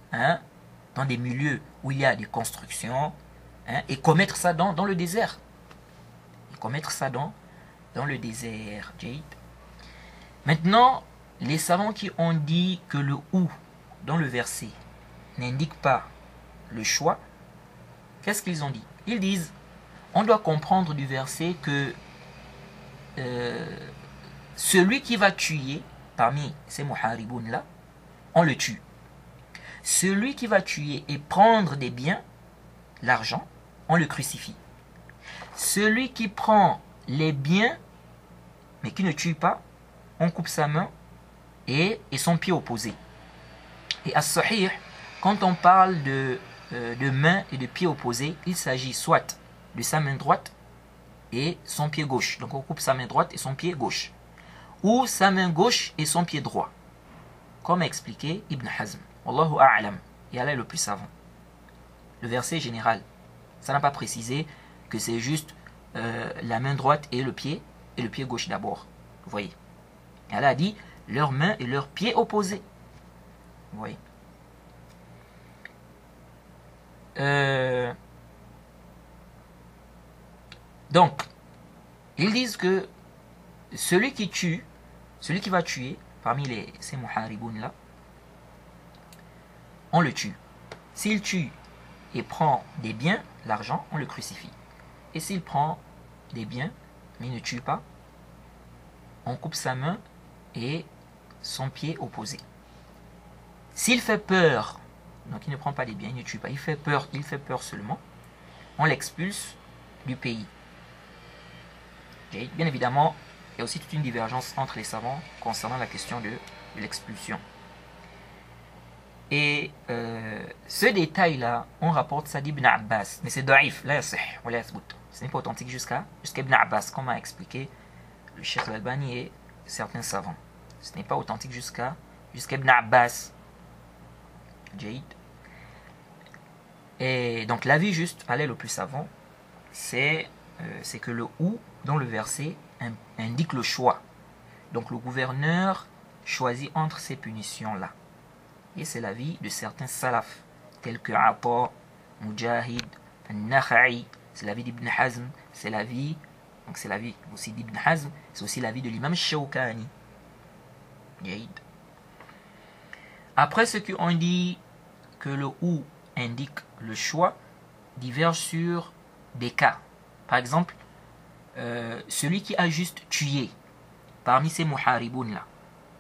hein, dans des milieux où il y a des constructions, hein, et commettre ça dans, dans le désert. Et commettre ça dans, dans le désert. Maintenant, les savants qui ont dit que le ou dans le verset n'indique pas le choix, qu'est-ce qu'ils ont dit? Ils disent, on doit comprendre du verset que euh, celui qui va tuer parmi ces muhariboun là, on le tue. Celui qui va tuer et prendre des biens, l'argent, on le crucifie. Celui qui prend les biens, mais qui ne tue pas, on coupe sa main et, et son pied opposé. Et à Sahih, quand on parle de, euh, de main et de pied opposés, il s'agit soit de sa main droite et son pied gauche. Donc on coupe sa main droite et son pied gauche. Ou sa main gauche et son pied droit. Comme a expliqué Ibn Hazm. Wallahu a'lam. Et Allah est le plus savant. Le verset est général. Ça n'a pas précisé que c'est juste euh, la main droite et le pied, et le pied gauche d'abord. Vous voyez. Et Allah a dit leurs mains et leurs pieds opposés. Vous voyez. Euh, donc, ils disent que celui qui tue, celui qui va tuer, parmi les, ces muhariboun là, on le tue. S'il tue et prend des biens, l'argent, on le crucifie. Et s'il prend des biens, mais il ne tue pas, on coupe sa main et son pied opposé. S'il fait peur, donc il ne prend pas des biens, il ne tue pas, il fait peur, il fait peur seulement, on l'expulse du pays. Bien évidemment, il y a aussi toute une divergence entre les savants concernant la question de, de l'expulsion. Et euh, ce détail-là, on rapporte ça d'Ibn Abbas, mais c'est daïf, là, ce n'est pas authentique jusqu'à jusqu'à Ibn Abbas, comme a expliqué le Cheikh Al-Albani et certains savants. Ce n'est pas authentique jusqu'à jusqu'à Ibn Abbas. Jaïd. Et donc l'avis juste, allez le plus savant, c'est euh, c'est que le ou dans le verset indique le choix. Donc le gouverneur choisit entre ces punitions-là. Et c'est l'avis de certains salafs, tels que Ata, Mujahid, Al-Nakha'i, c'est l'avis d'Ibn Hazm, c'est l'avis, donc c'est l'avis aussi d'Ibn Hazm, c'est aussi l'avis de l'imam Shawkani. Après, ceux qui ont dit que le ou indique le choix divergent sur des cas. Par exemple, euh, celui qui a juste tué parmi ces muhariboun là,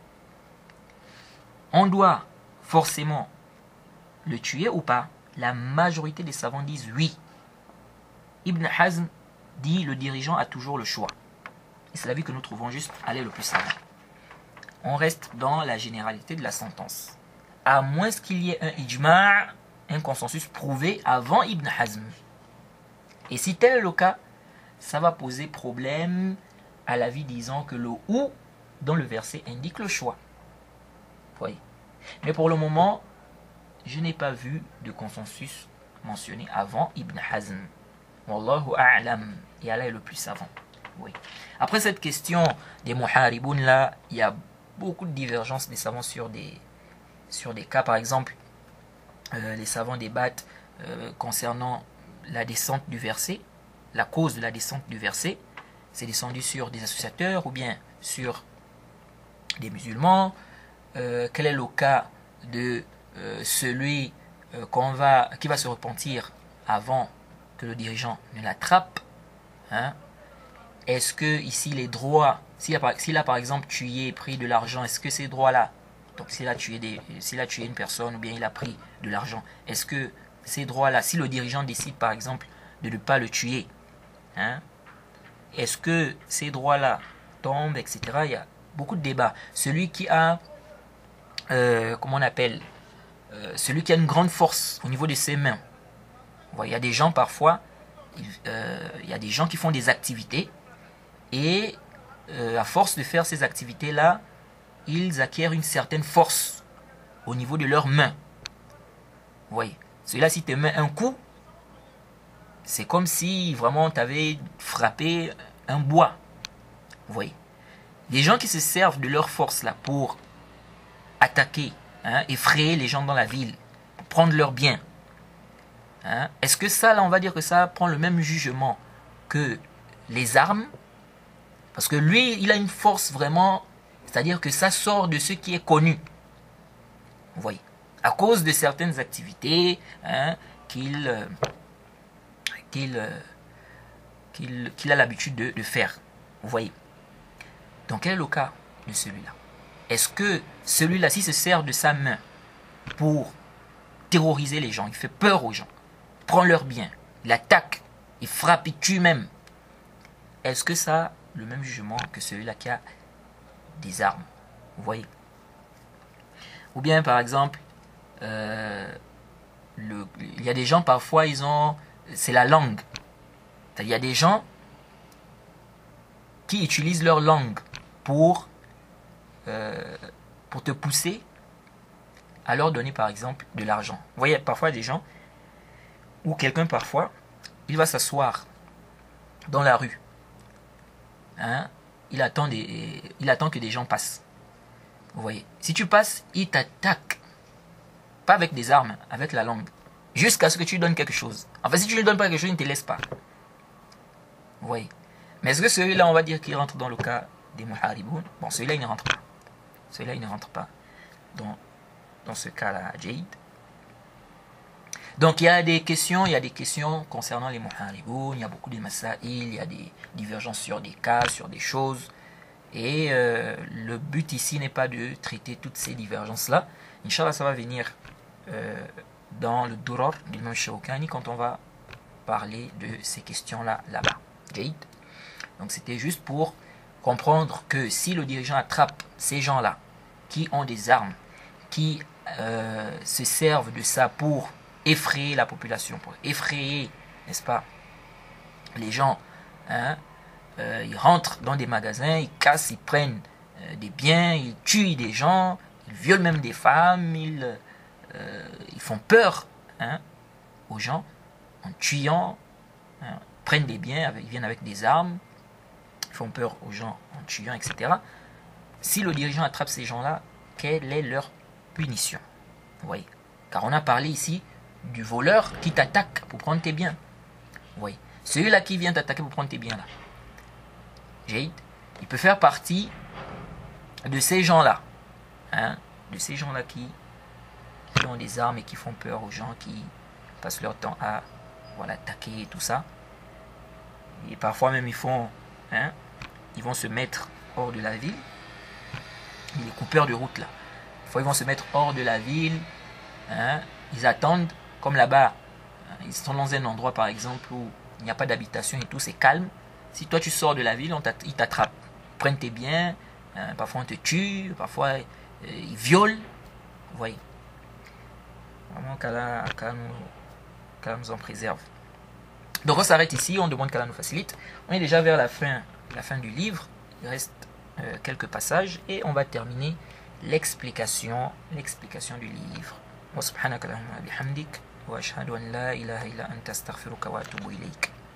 on doit forcément le tuer ou pas? La majorité des savants disent oui. Ibn Hazm dit le dirigeant a toujours le choix. Et c'est l'avis que nous trouvons juste aller le plus savant. On reste dans la généralité de la sentence. À moins qu'il y ait un ijma', un consensus prouvé avant Ibn Hazm. Et si tel est le cas, ça va poser problème à l'avis disant que le ou dans le verset indique le choix. Vous voyez. Mais pour le moment, je n'ai pas vu de consensus mentionné avant Ibn Hazm. Wallahu a'lam. Et Allah est le plus savant. Oui. Après cette question des muhariboun là, il y a beaucoup de divergences des savants sur des, sur des cas. Par exemple, euh, les savants débattent euh, concernant la descente du verset, la cause de la descente du verset. C'est descendu sur des associateurs ou bien sur des musulmans. Euh, quel est le cas de euh, celui euh, qu'on va, qui va se repentir avant que le dirigeant ne l'attrape, hein? Est-ce que ici les droits, s'il a, s'il a par exemple tué, pris de l'argent, est-ce que ces droits-là, donc s'il a tué des, s'il a tué une personne ou bien il a pris de l'argent, est-ce que ces droits-là, si le dirigeant décide par exemple de ne pas le tuer, hein, est-ce que ces droits-là tombent, et cetera. Il y a beaucoup de débats. Celui qui a Euh, comment on appelle, euh, celui qui a une grande force au niveau de ses mains. Il y a des gens parfois, il, euh, il y a des gens qui font des activités et euh, à force de faire ces activités-là, ils acquièrent une certaine force au niveau de leurs mains. Vous voyez, celui-là, si tu mets un coup, c'est comme si vraiment tu avais frappé un bois. Vous voyez, des gens qui se servent de leur force là pour attaquer, hein, effrayer les gens dans la ville, prendre leurs biens. Hein? Est-ce que ça, là, on va dire que ça prend le même jugement que les armes? Parce que lui, il a une force vraiment, c'est-à-dire que ça sort de ce qui est connu. Vous voyez, à cause de certaines activités hein, qu'il euh, qu'il euh, qu'il qu'il a l'habitude de, de faire. Vous voyez. Donc, quel est le cas de celui-là? Est-ce que celui-là, s'il se sert de sa main pour terroriser les gens, il fait peur aux gens, prend leurs biens, il attaque, il frappe, il tue même, est-ce que ça a le même jugement que celui-là qui a des armes? Vous voyez? Ou bien, par exemple, euh, le, il y a des gens, parfois, ils ont... c'est la langue. Il y a des gens qui utilisent leur langue pour, euh, pour te pousser à leur donner, par exemple, de l'argent. Vous voyez, parfois, des gens, ou quelqu'un, parfois, il va s'asseoir dans la rue. Hein, il, attend des, il attend que des gens passent. Vous voyez, si tu passes, il t'attaque. Pas avec des armes, avec la langue. Jusqu'à ce que tu lui donnes quelque chose. Enfin, si tu ne lui donnes pas quelque chose, il ne te laisse pas. Vous voyez. Mais est-ce que celui-là, on va dire qu'il rentre dans le cas des muhariboun? Bon, celui-là, il ne rentre pas. Celui-là, il ne rentre pas dans, dans ce cas-là, Jaïd. Donc, il y a des questions, il y a des questions concernant les muhariboun, il y a beaucoup de masaïl, il y a des divergences sur des cas, sur des choses. Et euh, le but ici n'est pas de traiter toutes ces divergences-là. Inch'Allah, ça va venir euh, dans le Durar du Imam Shawkani quand on va parler de ces questions-là, là-bas. Jaïd. Donc, c'était juste pour comprendre que si le dirigeant attrape ces gens-là qui ont des armes, qui euh, se servent de ça pour effrayer la population, pour effrayer, n'est-ce pas, les gens, hein, euh, ils rentrent dans des magasins, ils cassent, ils prennent euh, des biens, ils tuent des gens, ils violent même des femmes, ils, euh, ils font peur hein, aux gens en tuant, hein, prennent des biens, avec, ils viennent avec des armes, ils font peur aux gens en tuant, et cetera. Si le dirigeant attrape ces gens-là, quelle est leur punition? Vous voyez? Car on a parlé ici du voleur qui t'attaque pour prendre tes biens. Vous voyez? Celui-là qui vient t'attaquer pour prendre tes biens là. Jaïd, il peut faire partie de ces gens-là. Hein, de ces gens-là qui, qui ont des armes et qui font peur aux gens, qui passent leur temps à voilà, attaquer et tout ça. Et parfois même ils font, hein, ils vont se mettre hors de la ville. Les coupeurs de route là. Parfois ils vont se mettre hors de la ville. Hein, ils attendent, comme là-bas, ils sont dans un endroit par exemple où il n'y a pas d'habitation et tout, c'est calme. Si toi tu sors de la ville, on ils t'attrapent, ils prennent tes biens, hein, parfois on te tue, parfois euh, ils violent. Vous voyez. Vraiment qu'Allah, qu'Allah nous, qu'Allah nous en préserve. Donc on s'arrête ici, on demande qu'Allah nous facilite. On est déjà vers la fin, la fin du livre. Il reste euh, quelques passages et on va terminer l'explication, l'explication du livre. Wa subhanaka Allahumma bihamdik wa ashhadu an la ilaha illa anta astaghfiruka wa atubu ilayk.